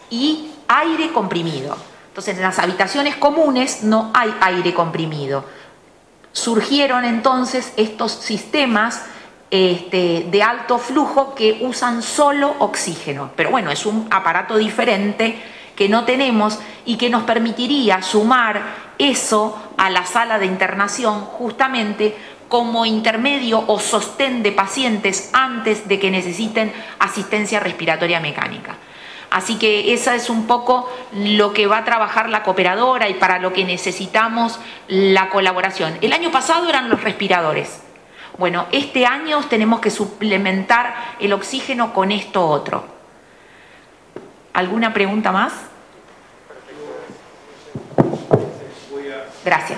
y aire comprimido. Entonces en las habitaciones comunes no hay aire comprimido. Surgieron entonces estos sistemas este, de alto flujo que usan solo oxígeno. Pero bueno, es un aparato diferente que no tenemos y que nos permitiría sumar eso a la sala de internación justamente como intermedio o sostén de pacientes antes de que necesiten asistencia respiratoria mecánica. Así que esa es un poco lo que va a trabajar la cooperadora y para lo que necesitamos la colaboración. El año pasado eran los respiradores. Bueno, este año tenemos que suplementar el oxígeno con esto otro. ¿Alguna pregunta más? Gracias.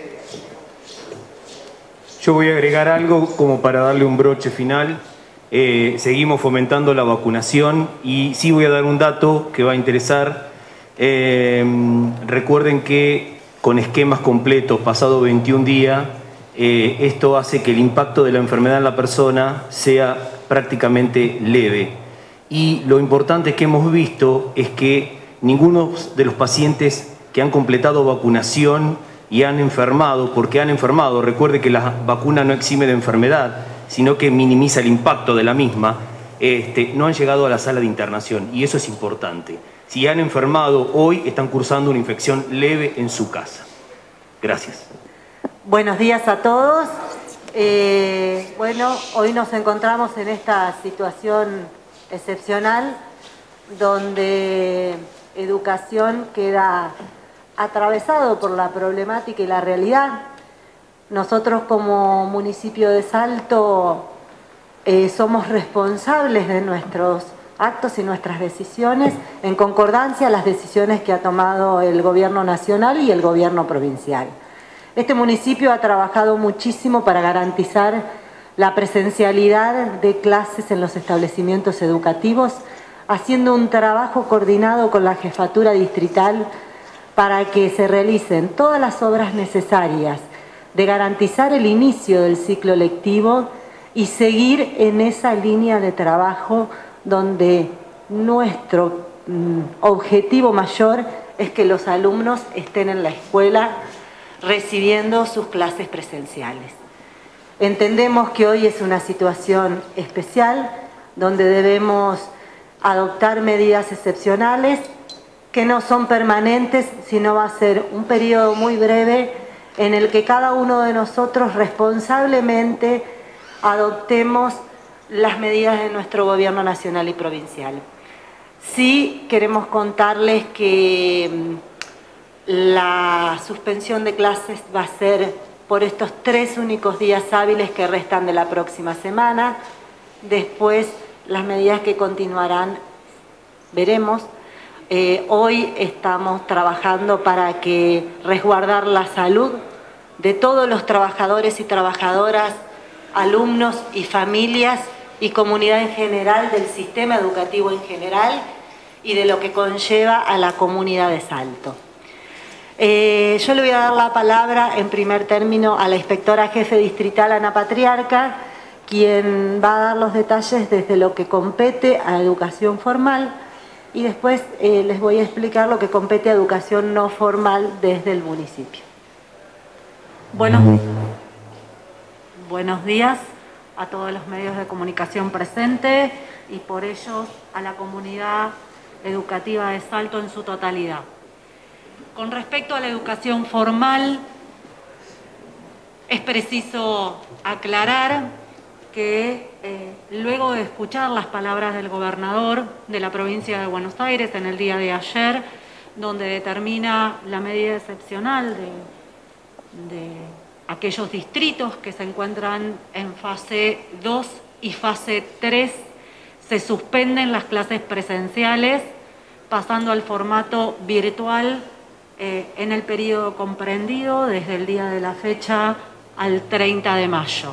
Yo voy a agregar algo como para darle un broche final. Eh, seguimos fomentando la vacunación y sí voy a dar un dato que va a interesar. Eh, recuerden que con esquemas completos, pasado veintiún días, eh, esto hace que el impacto de la enfermedad en la persona sea prácticamente leve. Y lo importante que hemos visto es que ninguno de los pacientes que han completado vacunación y han enfermado, porque han enfermado. Recuerde que la vacuna no exime de enfermedad, sino que minimiza el impacto de la misma. Este, no han llegado a la sala de internación, y eso es importante. Si han enfermado hoy, están cursando una infección leve en su casa. Gracias. Buenos días a todos. Eh, bueno, hoy nos encontramos en esta situación excepcional donde educación queda atravesado por la problemática y la realidad. Nosotros como municipio de Salto eh, somos responsables de nuestros actos y nuestras decisiones en concordancia a las decisiones que ha tomado el gobierno nacional y el gobierno provincial. Este municipio ha trabajado muchísimo para garantizar la presencialidad de clases en los establecimientos educativos, haciendo un trabajo coordinado con la jefatura distrital para que se realicen todas las obras necesarias de garantizar el inicio del ciclo lectivo y seguir en esa línea de trabajo donde nuestro mm, objetivo mayor es que los alumnos estén en la escuela recibiendo sus clases presenciales. Entendemos que hoy es una situación especial donde debemos adoptar medidas excepcionales que no son permanentes, sino va a ser un periodo muy breve en el que cada uno de nosotros responsablemente adoptemos las medidas de nuestro gobierno nacional y provincial. Sí queremos contarles que la suspensión de clases va a ser por estos tres únicos días hábiles que restan de la próxima semana. Después, las medidas que continuarán, veremos. Eh, hoy estamos trabajando para que resguardar la salud de todos los trabajadores y trabajadoras, alumnos y familias y comunidad en general, del sistema educativo en general y de lo que conlleva a la comunidad de Salto. Eh, yo le voy a dar la palabra en primer término a la inspectora jefe distrital Ana Patriarca, quien va a dar los detalles desde lo que compete a educación formal, y después eh, les voy a explicar lo que compete a educación no formal desde el municipio. Buenos, buenos días a todos los medios de comunicación presentes y por ellos a la comunidad educativa de Salto en su totalidad. Con respecto a la educación formal, es preciso aclarar que eh, luego de escuchar las palabras del gobernador de la provincia de Buenos Aires en el día de ayer, donde determina la medida excepcional de, de aquellos distritos que se encuentran en fase dos y fase tres, se suspenden las clases presenciales, pasando al formato virtual eh, en el periodo comprendido desde el día de la fecha al treinta de mayo.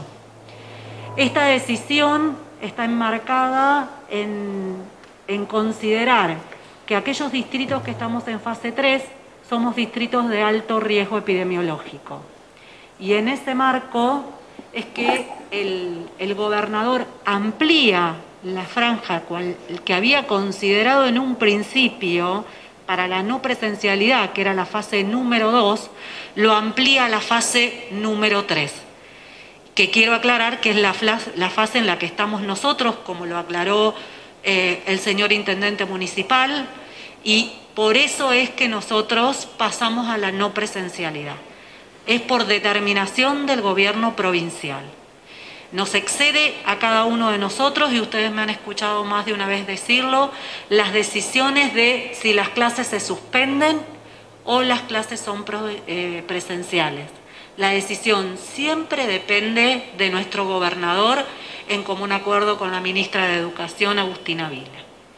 Esta decisión está enmarcada en, en considerar que aquellos distritos que estamos en fase tres somos distritos de alto riesgo epidemiológico. Y en ese marco es que el, el gobernador amplía la franja cual, que había considerado en un principio para la no presencialidad, que era la fase número dos, lo amplía a la fase número tres. Que quiero aclarar que es la, la fase en la que estamos nosotros, como lo aclaró eh, el señor intendente municipal, y por eso es que nosotros pasamos a la no presencialidad. Es por determinación del gobierno provincial. Nos excede a cada uno de nosotros, y ustedes me han escuchado más de una vez decirlo, las decisiones de si las clases se suspenden o las clases son eh, presenciales. La decisión siempre depende de nuestro gobernador en común acuerdo con la ministra de Educación, Agustina Vila.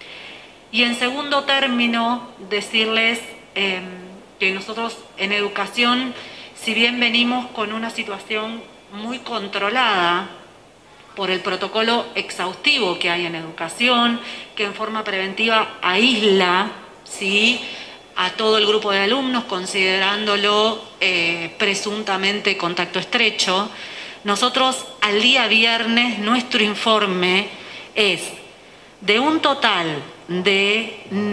Y en segundo término, decirles eh, que nosotros en educación, si bien venimos con una situación muy controlada por el protocolo exhaustivo que hay en educación, que en forma preventiva aísla, ¿sí?, a todo el grupo de alumnos, considerándolo eh, presuntamente contacto estrecho, nosotros al día viernes nuestro informe es de un total de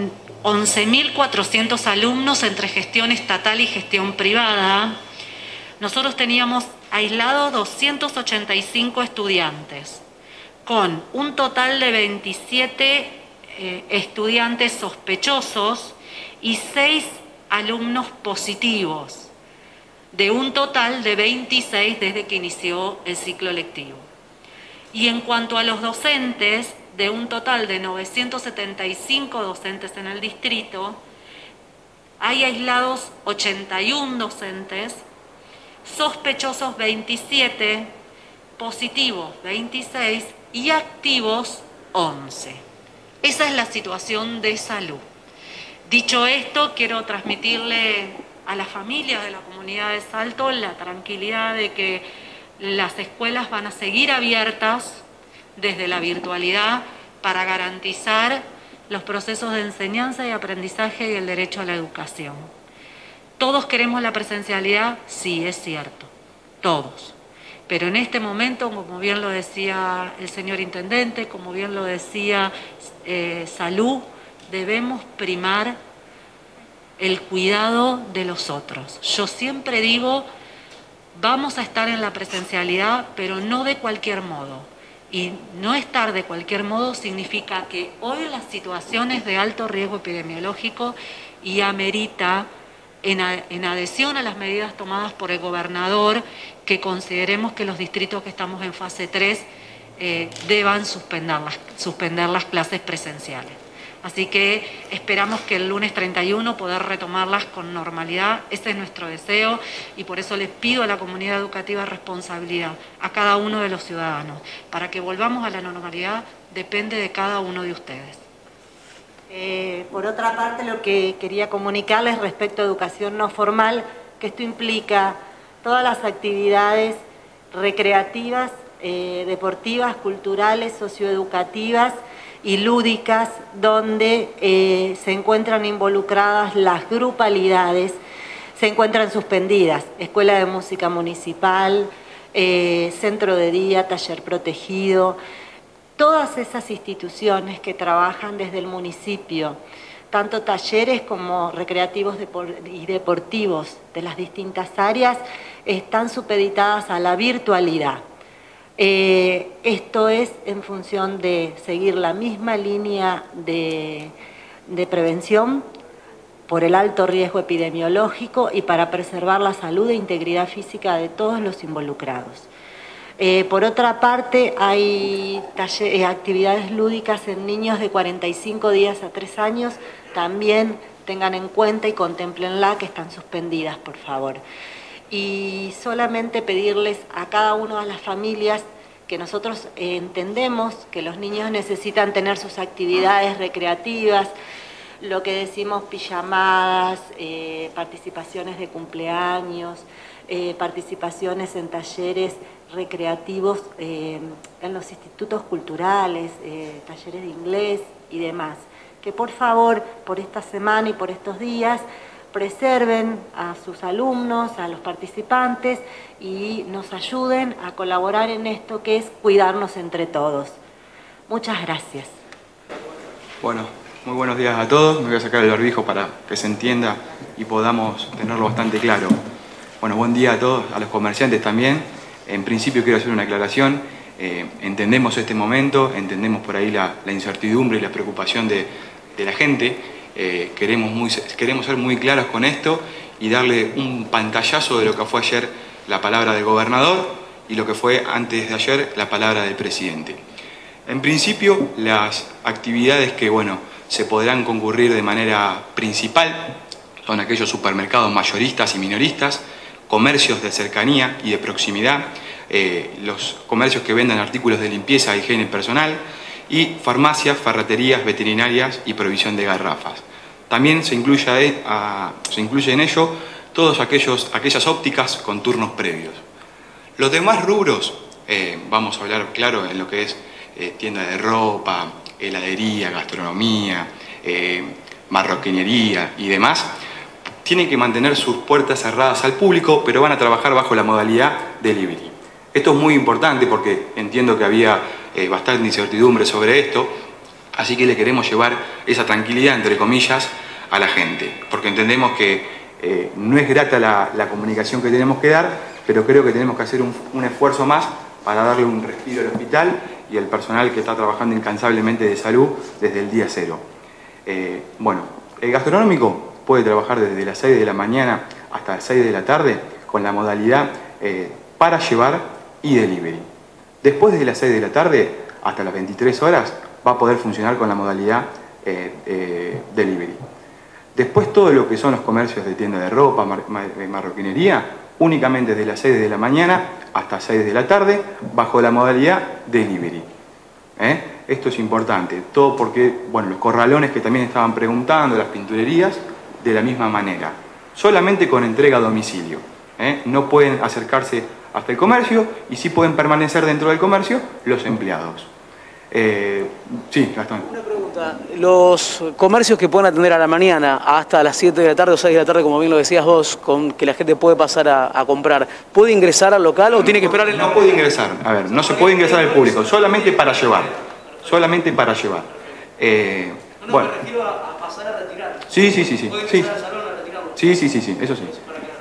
once mil cuatrocientos alumnos entre gestión estatal y gestión privada, nosotros teníamos aislados doscientos ochenta y cinco estudiantes, con un total de veintisiete eh, estudiantes sospechosos y seis alumnos positivos, de un total de veintiséis desde que inició el ciclo lectivo. Y en cuanto a los docentes, de un total de novecientos setenta y cinco docentes en el distrito, hay aislados ochenta y uno docentes, sospechosos veintisiete, positivos veintiséis y activos once. Esa es la situación de salud. Dicho esto, quiero transmitirle a las familias de la comunidad de Salto la tranquilidad de que las escuelas van a seguir abiertas desde la virtualidad para garantizar los procesos de enseñanza y aprendizaje y el derecho a la educación. ¿Todos queremos la presencialidad? Sí, es cierto, todos. Pero en este momento, como bien lo decía el señor Intendente, como bien lo decía eh, Salud, debemos primar el cuidado de los otros. Yo siempre digo, vamos a estar en la presencialidad, pero no de cualquier modo. Y no estar de cualquier modo significa que hoy las situaciones de alto riesgo epidemiológico y amerita, en, en adhesión a las medidas tomadas por el gobernador, que consideremos que los distritos que estamos en fase tres eh, deban suspender las, suspender las clases presenciales. Así que esperamos que el lunes treinta y uno poder retomarlas con normalidad. Ese es nuestro deseo y por eso les pido a la comunidad educativa responsabilidad, a cada uno de los ciudadanos. Para que volvamos a la normalidad depende de cada uno de ustedes. Eh, por otra parte, lo que quería comunicarles respecto a educación no formal, que esto implica todas las actividades recreativas, eh, deportivas, culturales, socioeducativas y lúdicas, donde eh, se encuentran involucradas las grupalidades, se encuentran suspendidas. Escuela de Música Municipal, eh, Centro de Día, Taller Protegido, todas esas instituciones que trabajan desde el municipio, tanto talleres como recreativos y deportivos de las distintas áreas, están supeditadas a la virtualidad. Eh, esto es en función de seguir la misma línea de, de prevención por el alto riesgo epidemiológico y para preservar la salud e integridad física de todos los involucrados. Eh, por otra parte, hay taller, eh, actividades lúdicas en niños de cuarenta y cinco días a tres años, también tengan en cuenta y contemplenla que están suspendidas, por favor. Y solamente pedirles a cada una de las familias que nosotros eh, entendemos que los niños necesitan tener sus actividades recreativas, lo que decimos pijamadas, eh, participaciones de cumpleaños, eh, participaciones en talleres recreativos eh, en los institutos culturales, eh, talleres de inglés y demás. Que por favor, por esta semana y por estos días, preserven a sus alumnos, a los participantes y nos ayuden a colaborar en esto que es cuidarnos entre todos. Muchas gracias. Bueno, muy buenos días a todos. Me voy a sacar el barbijo para que se entienda y podamos tenerlo bastante claro. Bueno, buen día a todos, a los comerciantes también. En principio quiero hacer una aclaración. Eh, entendemos este momento, entendemos por ahí la, la incertidumbre y la preocupación de, de la gente. Eh, queremos, muy, queremos ser muy claros con esto y darle un pantallazo de lo que fue ayer la palabra del gobernador y lo que fue antes de ayer la palabra del presidente. En principio, las actividades que bueno, se podrán concurrir de manera principal son aquellos supermercados mayoristas y minoristas, comercios de cercanía y de proximidad, eh, los comercios que vendan artículos de limpieza e higiene personal, y farmacias, ferreterías, veterinarias y provisión de garrafas. También se incluye, a, a, se incluye en ello todas aquellas ópticas con turnos previos. Los demás rubros, eh, vamos a hablar claro en lo que es eh, tienda de ropa, heladería, gastronomía, eh, marroquinería y demás, tienen que mantener sus puertas cerradas al público, pero van a trabajar bajo la modalidad delivery. Esto es muy importante porque entiendo que había eh, bastante incertidumbre sobre esto. Así que le queremos llevar esa tranquilidad, entre comillas, a la gente, porque entendemos que eh, no es grata la, la comunicación que tenemos que dar, pero creo que tenemos que hacer un, un esfuerzo más para darle un respiro al hospital y al personal que está trabajando incansablemente de salud desde el día cero. Eh, bueno, el gastronómico puede trabajar desde las seis de la mañana hasta las seis de la tarde con la modalidad eh, para llevar y delivery. Después de las seis de la tarde hasta las veintitrés horas va a poder funcionar con la modalidad eh, eh, delivery. Después todo lo que son los comercios de tienda de ropa, mar, mar, marroquinería, únicamente desde las seis de la mañana hasta seis de la tarde bajo la modalidad delivery. ¿Eh? Esto es importante, todo porque, bueno, los corralones que también estaban preguntando, las pinturerías, de la misma manera, solamente con entrega a domicilio. ¿Eh? No pueden acercarse hasta el comercio y sí pueden permanecer dentro del comercio los empleados. Eh, sí, Gastón. Una pregunta, los comercios que pueden atender a la mañana hasta las siete de la tarde o seis de la tarde, como bien lo decías vos, con que la gente puede pasar a, a comprar, ¿puede ingresar al local o no tiene que esperar? El... No puede ingresar, a ver, no se puede ingresar al público, solamente para llevar, solamente para llevar. Eh, no, no, bueno. me refiero a, a pasar a retirar. Sí, sí, sí, sí. ¿Puede Sí. ingresar al salón a retirarlo? Sí, sí, sí, sí, eso sí.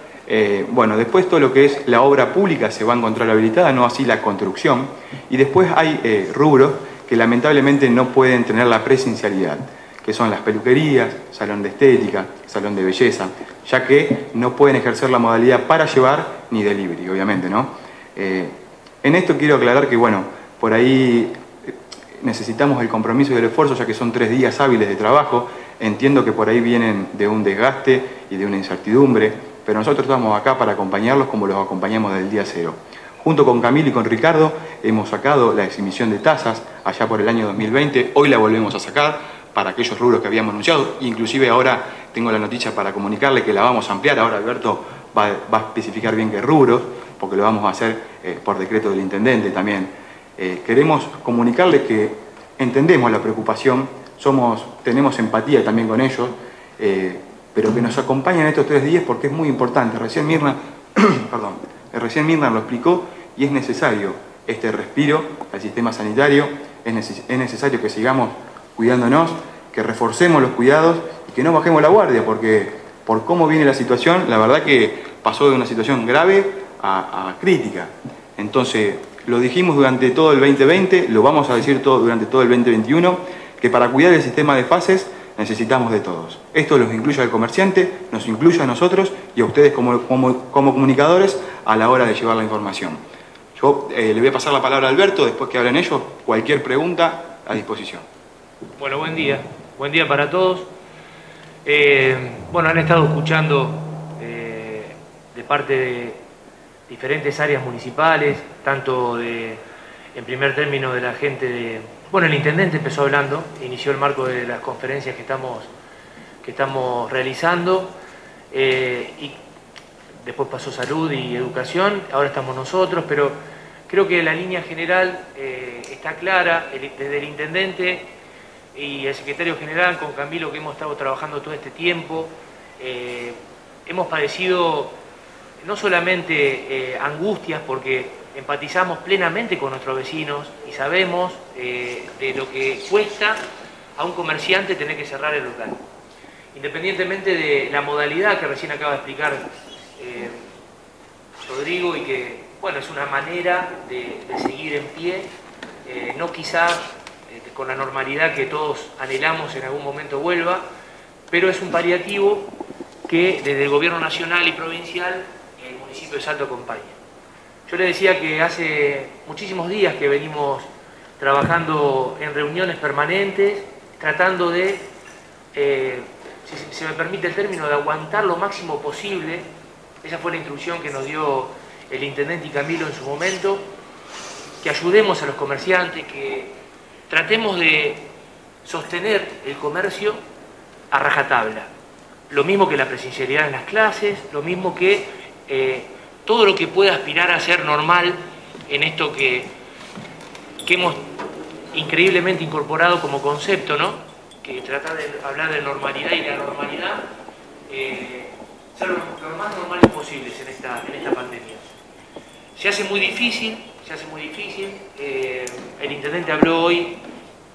Eh, bueno, después todo lo que es la obra pública se va a encontrar habilitada, no así la construcción, y después hay eh, rubros que lamentablemente no pueden tener la presencialidad, que son las peluquerías, salón de estética, salón de belleza, ya que no pueden ejercer la modalidad para llevar ni delivery, obviamente, ¿no? Eh, en esto quiero aclarar que, bueno, por ahí necesitamos el compromiso y el esfuerzo, ya que son tres días hábiles de trabajo. Entiendo que por ahí vienen de un desgaste y de una incertidumbre, pero nosotros estamos acá para acompañarlos como los acompañamos del día cero. Junto con Camilo y con Ricardo hemos sacado la exhibición de tasas allá por el año dos mil veinte, hoy la volvemos a sacar para aquellos rubros que habíamos anunciado, inclusive ahora tengo la noticia para comunicarle que la vamos a ampliar, ahora Alberto va, va a especificar bien qué rubros, porque lo vamos a hacer eh, por decreto del intendente también. Eh, queremos comunicarles que entendemos la preocupación, somos, tenemos empatía también con ellos, eh, pero que nos acompañan estos tres días porque es muy importante. Recién Mirna, perdón, recién Mirna lo explicó y es necesario este respiro al sistema sanitario, es, neces es necesario que sigamos cuidándonos, que reforcemos los cuidados y que no bajemos la guardia, porque por cómo viene la situación, la verdad que pasó de una situación grave a, a crítica. Entonces, lo dijimos durante todo el veinte veinte, lo vamos a decir todo, durante todo el veinte veintiuno, que para cuidar el sistema de fases necesitamos de todos. Esto los incluye al comerciante, nos incluye a nosotros y a ustedes como, como, como comunicadores a la hora de llevar la información. Yo eh, le voy a pasar la palabra a Alberto, después que hablen ellos, cualquier pregunta a disposición. Bueno, buen día. Buen día para todos. Eh, bueno, han estado escuchando eh, de parte de diferentes áreas municipales, tanto de, en primer término de la gente de... Bueno, el intendente empezó hablando, inició el marco de las conferencias que estamos, que estamos realizando, eh, y después pasó salud y educación, ahora estamos nosotros, pero creo que la línea general eh, está clara, el, desde el intendente y el secretario general, con Camilo, que hemos estado trabajando todo este tiempo, eh, hemos padecido no solamente eh, angustias, porque empatizamos plenamente con nuestros vecinos y sabemos eh, de lo que cuesta a un comerciante tener que cerrar el local. Independientemente de la modalidad que recién acaba de explicar eh, Rodrigo, y que, bueno, es una manera de, de seguir en pie, eh, no quizá eh, con la normalidad que todos anhelamos en algún momento vuelva, pero es un paliativo que desde el gobierno nacional y provincial el municipio de Salto acompaña. Yo le decía que hace muchísimos días que venimos trabajando en reuniones permanentes, tratando de, eh, si se me permite el término, de aguantar lo máximo posible. Esa fue la instrucción que nos dio el intendente y Camilo en su momento, que ayudemos a los comerciantes, que tratemos de sostener el comercio a rajatabla. Lo mismo que la presencialidad en las clases, lo mismo que eh, todo lo que pueda aspirar a ser normal en esto que, que hemos increíblemente incorporado como concepto, ¿no? Que tratar de hablar de normalidad y la normalidad, eh, ser lo, lo más normales posibles en esta, en esta pandemia. Se hace muy difícil, se hace muy difícil. Eh, el intendente habló hoy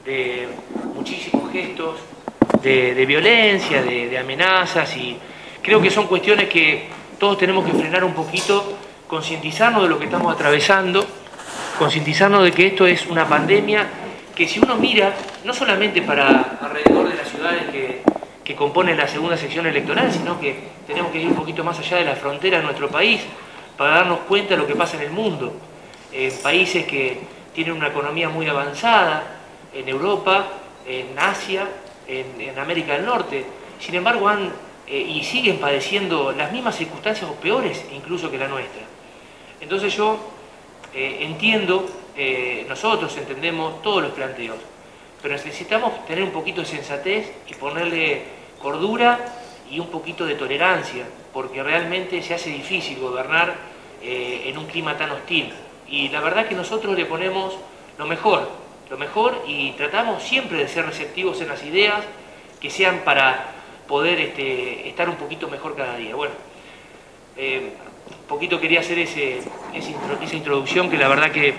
de muchísimos gestos de, de violencia, de, de amenazas, y creo que son cuestiones que todos tenemos que frenar un poquito, concientizarnos de lo que estamos atravesando, concientizarnos de que esto es una pandemia que si uno mira, no solamente para alrededor de las ciudades que, que componen la segunda sección electoral, sino que tenemos que ir un poquito más allá de la frontera de nuestro país para darnos cuenta de lo que pasa en el mundo. En países que tienen una economía muy avanzada, en Europa, en Asia, en, en América del Norte, sin embargo han eh, y siguen padeciendo las mismas circunstancias o peores incluso que la nuestra. Entonces yo eh, entiendo, eh, nosotros entendemos todos los planteos, pero necesitamos tener un poquito de sensatez y ponerle cordura y un poquito de tolerancia, porque realmente se hace difícil gobernar eh, en un clima tan hostil. Y la verdad que nosotros le ponemos lo mejor, lo mejor y tratamos siempre de ser receptivos en las ideas que sean para poder este, estar un poquito mejor cada día. Bueno, eh, un poquito quería hacer ese, ese, esa introducción, que la verdad que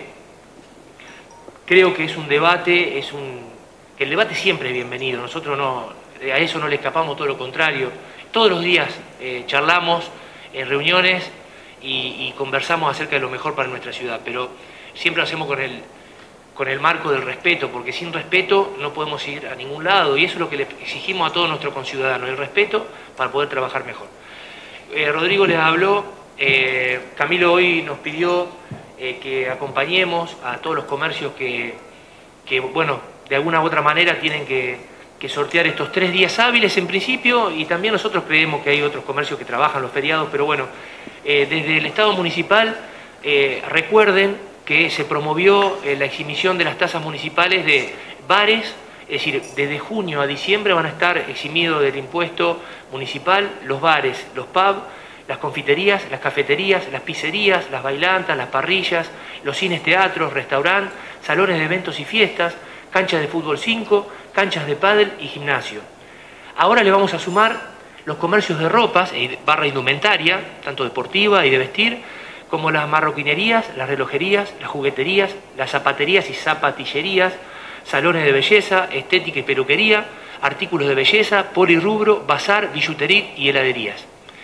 creo que es un debate, es un, que el debate siempre es bienvenido, nosotros no, a eso no le escapamos, todo lo contrario. Todos los días eh, charlamos en reuniones y, y conversamos acerca de lo mejor para nuestra ciudad, pero siempre lo hacemos con el, con el marco del respeto, porque sin respeto no podemos ir a ningún lado, y eso es lo que le exigimos a todos nuestros conciudadanos, el respeto para poder trabajar mejor. Eh, Rodrigo les habló, eh, Camilo hoy nos pidió eh, que acompañemos a todos los comercios que, que, bueno, de alguna u otra manera tienen que, que sortear estos tres días hábiles en principio, y también nosotros creemos que hay otros comercios que trabajan los feriados, pero bueno, eh, desde el Estado municipal eh, recuerden que se promovió eh, la exhibición de las tasas municipales de bares, es decir, desde junio a diciembre van a estar eximidos del impuesto municipal los bares, los pubs, las confiterías, las cafeterías, las pizzerías, las bailantas, las parrillas, los cines, teatros, restaurantes, salones de eventos y fiestas, canchas de fútbol cinco, canchas de pádel y gimnasio. Ahora le vamos a sumar los comercios de ropas, barra indumentaria, tanto deportiva y de vestir, como las marroquinerías, las relojerías, las jugueterías, las zapaterías y zapatillerías, salones de belleza, estética y peluquería, artículos de belleza, polirrubro, bazar, billutería y heladerías.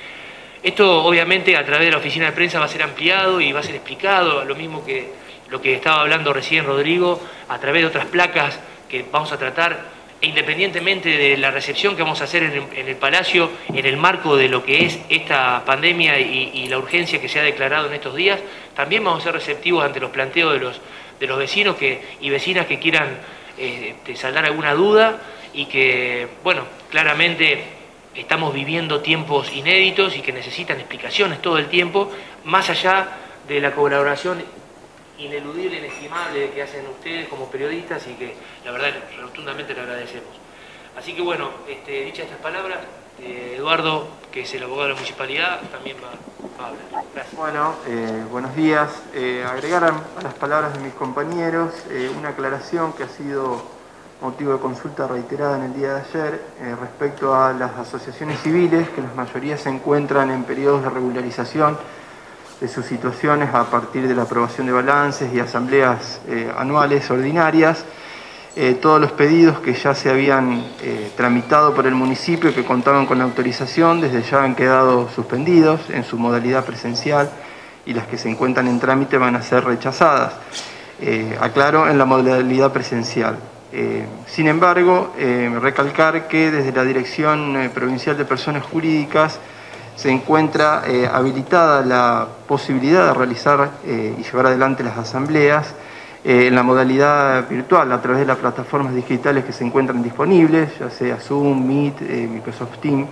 Esto obviamente a través de la oficina de prensa va a ser ampliado y va a ser explicado, lo mismo que lo que estaba hablando recién Rodrigo, a través de otras placas que vamos a tratar, e independientemente de la recepción que vamos a hacer en el, en el Palacio, en el marco de lo que es esta pandemia y, y la urgencia que se ha declarado en estos días, también vamos a ser receptivos ante los planteos de los, de los vecinos que, y vecinas que quieran eh, saldar alguna duda, y que, bueno, claramente estamos viviendo tiempos inéditos y que necesitan explicaciones todo el tiempo, más allá de la colaboración ineludible, inestimable que hacen ustedes como periodistas, y que la verdad rotundamente le agradecemos. Así que bueno, este, dichas estas palabras, eh, Eduardo, que es el abogado de la municipalidad, también va, va a hablar. Gracias. Bueno, eh, buenos días. Eh, agregar a, a las palabras de mis compañeros eh, una aclaración que ha sido motivo de consulta reiterada en el día de ayer eh, respecto a las asociaciones civiles, que la mayoría se encuentran en periodos de regularización de sus situaciones a partir de la aprobación de balances y asambleas eh, anuales ordinarias. Eh, todos los pedidos que ya se habían eh, tramitado por el municipio, que contaban con la autorización, desde ya han quedado suspendidos en su modalidad presencial, y las que se encuentran en trámite van a ser rechazadas. Eh, aclaro, en la modalidad presencial. Eh, sin embargo, eh, recalcar que desde la Dirección eh, Provincial de Personas Jurídicas se encuentra eh, habilitada la posibilidad de realizar eh, y llevar adelante las asambleas eh, en la modalidad virtual, a través de las plataformas digitales que se encuentran disponibles, ya sea Zoom, Meet, eh, Microsoft Teams.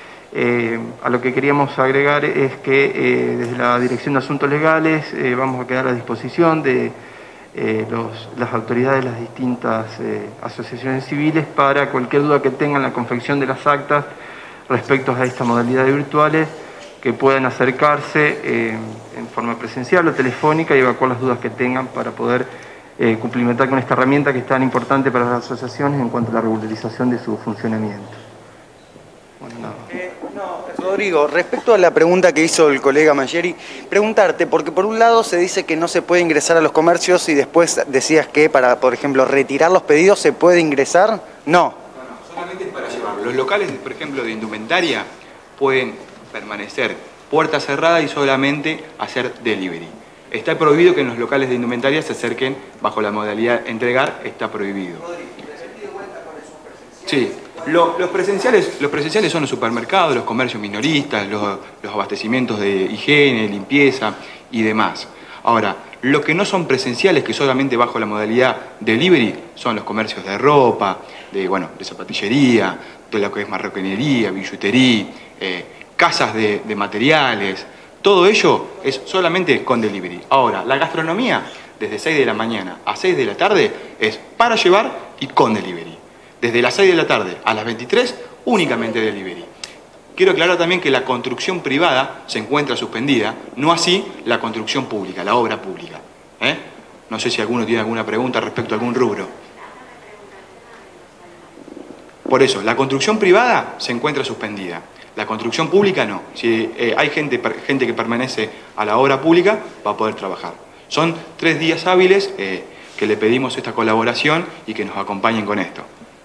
Eh, a lo que queríamos agregar es que eh, desde la Dirección de Asuntos Legales eh, vamos a quedar a disposición de eh, los, las autoridades de las distintas eh, asociaciones civiles para cualquier duda que tengan en la confección de las actas respecto a esta modalidad de virtuales, que puedan acercarse eh, en forma presencial o telefónica y evacuar las dudas que tengan para poder eh, cumplimentar con esta herramienta que es tan importante para las asociaciones en cuanto a la regularización de su funcionamiento. Bueno, nada. Eh, no, Rodrigo, respecto a la pregunta que hizo el colega Mangieri, preguntarte, porque por un lado se dice que no se puede ingresar a los comercios y después decías que para, por ejemplo, retirar los pedidos se puede ingresar. No. No, no, solamente es para llevarlo. Los locales, por ejemplo, de indumentaria pueden permanecer puerta cerrada y solamente hacer delivery. Está prohibido que en los locales de indumentaria se acerquen bajo la modalidad entregar, está prohibido. Sí. Lo, los, presenciales, los presenciales son los supermercados, los comercios minoristas, los, los abastecimientos de higiene, limpieza y demás. Ahora, lo que no son presenciales, que solamente bajo la modalidad delivery, son los comercios de ropa, de, bueno, de zapatillería, de lo que es marroquinería, billutería, eh, casas de, de materiales. Todo ello es solamente con delivery. Ahora, la gastronomía, desde seis de la mañana a seis de la tarde, es para llevar y con delivery. Desde las seis de la tarde a las veintitrés, únicamente delivery. Quiero aclarar también que la construcción privada se encuentra suspendida, no así la construcción pública, la obra pública. ¿Eh? No sé si alguno tiene alguna pregunta respecto a algún rubro. Por eso, la construcción privada se encuentra suspendida. La construcción pública no. Si eh, hay gente, gente que permanece a la obra pública, va a poder trabajar. Son tres días hábiles eh, que le pedimos esta colaboración y que nos acompañen con esto.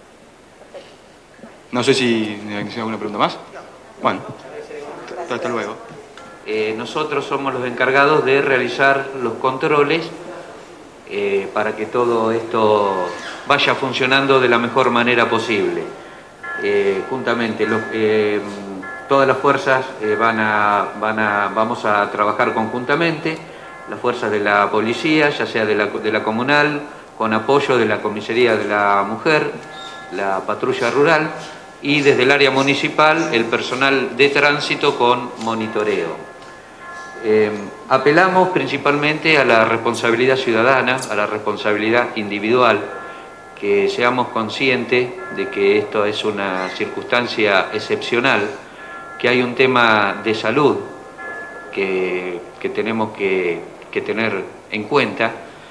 No sé si hay alguna pregunta más. Bueno, hasta luego. Eh, nosotros somos los encargados de realizar los controles eh, para que todo esto vaya funcionando de la mejor manera posible. Eh, juntamente, los, eh, todas las fuerzas eh, van a, van a, vamos a trabajar conjuntamente, las fuerzas de la policía, ya sea de la, de la comunal, con apoyo de la comisaría de la mujer, la patrulla rural, y desde el área municipal el personal de tránsito con monitoreo. Eh, apelamos principalmente a la responsabilidad ciudadana, a la responsabilidad individual, que seamos conscientes de que esto es una circunstancia excepcional, que hay un tema de salud que, que tenemos que, que tener en cuenta,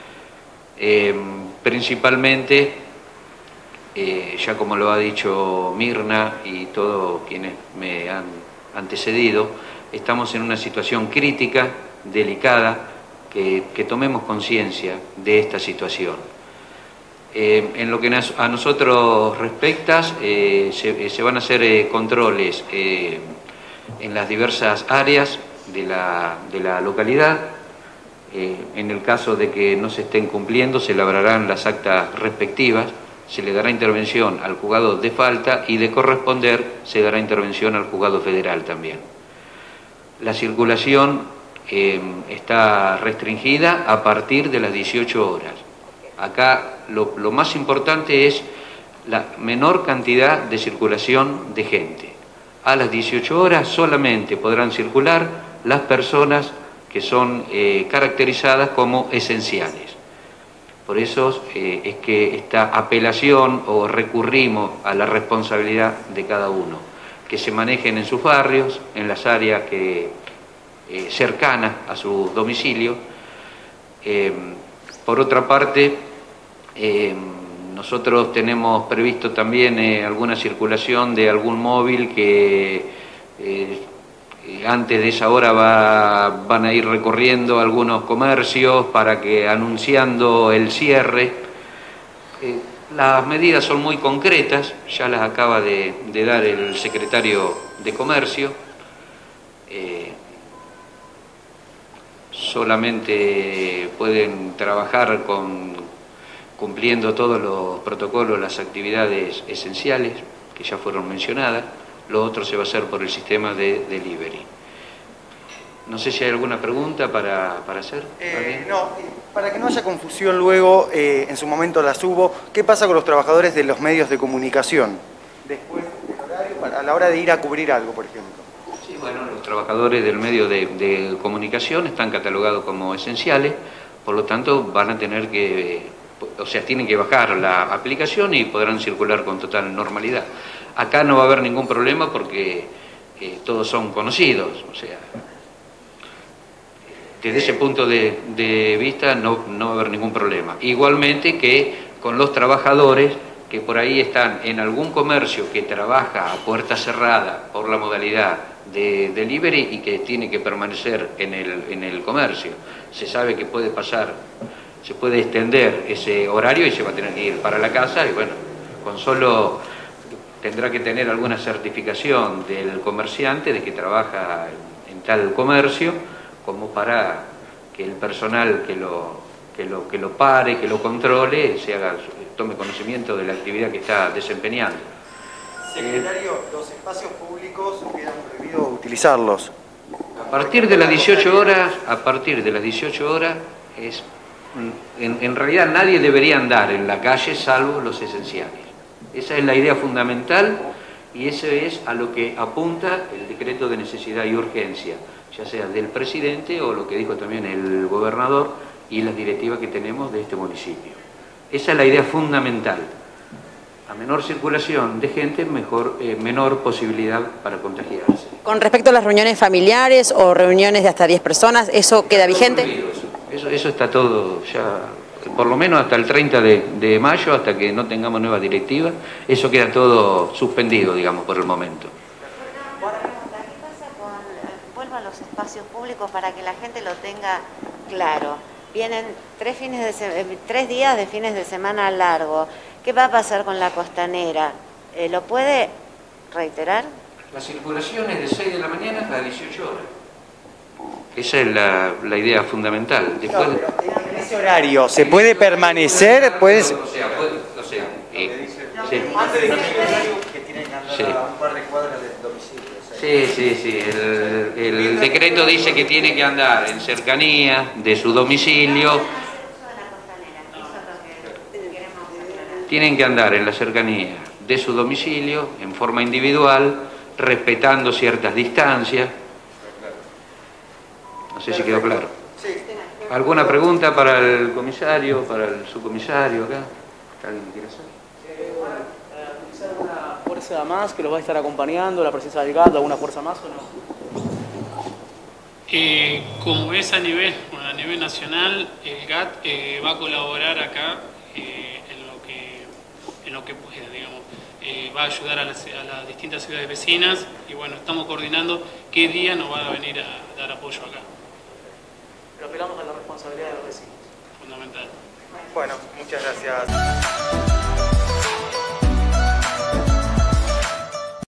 eh, principalmente Eh, ya como lo ha dicho Mirna y todos quienes me han antecedido, estamos en una situación crítica, delicada, que, que tomemos conciencia de esta situación. Eh, en lo que a nosotros respecta, eh, se, se van a hacer eh, controles eh, en las diversas áreas de la, de la localidad. Eh, en el caso de que no se estén cumpliendo, se elaborarán las actas respectivas. Se le dará intervención al juzgado de falta y de corresponder se dará intervención al juzgado federal también. La circulación eh, está restringida a partir de las dieciocho horas. Acá lo, lo más importante es la menor cantidad de circulación de gente. A las dieciocho horas solamente podrán circular las personas que son eh, caracterizadas como esenciales. Por eso eh, es que esta apelación o recurrimos a la responsabilidad de cada uno, que se manejen en sus barrios, en las áreas que, eh, cercanas a su domicilio. Eh, por otra parte, eh, nosotros tenemos previsto también eh, alguna circulación de algún móvil que eh, antes de esa hora va, van a ir recorriendo algunos comercios para que anunciando el cierre. Eh, las medidas son muy concretas, ya las acaba de, de dar el secretario de Comercio. Eh, solamente pueden trabajar con, cumpliendo todos los protocolos, las actividades esenciales que ya fueron mencionadas. Lo otro se va a hacer por el sistema de delivery. No sé si hay alguna pregunta para, para hacer. Eh, no, para que no haya confusión luego, eh, en su momento las hubo, ¿qué pasa con los trabajadores de los medios de comunicación? Después del horario, para, a la hora de ir a cubrir algo, por ejemplo. Sí, bueno, los trabajadores del medio de, de comunicación están catalogados como esenciales, por lo tanto van a tener que, o sea, tienen que bajar la aplicación y podrán circular con total normalidad. Acá no va a haber ningún problema porque eh, todos son conocidos, o sea, desde ese punto de, de vista no, no va a haber ningún problema. Igualmente que con los trabajadores que por ahí están en algún comercio que trabaja a puerta cerrada por la modalidad de delivery y que tiene que permanecer en el, en el comercio. Se sabe que puede pasar, se puede extender ese horario y se va a tener que ir para la casa y bueno, con solo tendrá que tener alguna certificación del comerciante de que trabaja en, en tal comercio como para que el personal que lo, que lo, que lo pare, que lo controle, se haga, tome conocimiento de la actividad que está desempeñando. Secretario, los espacios públicos quedan prohibidos utilizarlos. A partir de las dieciocho horas, a partir de las dieciocho horas, es, en, en realidad nadie debería andar en la calle salvo los esenciales. Esa es la idea fundamental y eso es a lo que apunta el decreto de necesidad y urgencia, ya sea del presidente o lo que dijo también el gobernador y las directivas que tenemos de este municipio. Esa es la idea fundamental. A menor circulación de gente, mejor, eh, menor posibilidad para contagiarse. Con respecto a las reuniones familiares o reuniones de hasta diez personas, ¿eso queda vigente? Eso, eso, eso está todo ya, por lo menos hasta el treinta de mayo, hasta que no tengamos nueva directiva, eso queda todo suspendido, digamos, por el momento. ¿Qué pasa con, vuelvo a los espacios públicos para que la gente lo tenga claro? Vienen tres, fines de se, tres días de fines de semana largo. ¿Qué va a pasar con la costanera? Eh, ¿Lo puede reiterar? La circulación es de seis de la mañana hasta dieciocho horas. Esa es la, la idea fundamental. Después, no, pero en ese horario, ¿se puede permanecer? ¿Puedes... O sea, puede, o sea eh, sí. que tienen que andar sí. a un par de cuadras del domicilio. Sí, sí, sí. El, el decreto dice que tiene que andar en cercanía de su domicilio. Tienen que andar en la cercanía de su domicilio, en forma individual, respetando ciertas distancias. No sé si quedó claro. ¿Alguna pregunta para el comisario, para el subcomisario acá? ¿Alguien quiere hacer? ¿Alguna fuerza más que los va a estar acompañando, la presencia del G A T, alguna fuerza más o no? Eh, como es a nivel, bueno, a nivel nacional, el G A T eh, va a colaborar acá eh, en lo que en lo que pueda, digamos. Eh, va a ayudar a las, a las distintas ciudades vecinas y bueno, estamos coordinando qué día nos va a venir a dar apoyo acá. Pero apelamos a la responsabilidad de los vecinos. Fundamental. Bueno, muchas gracias.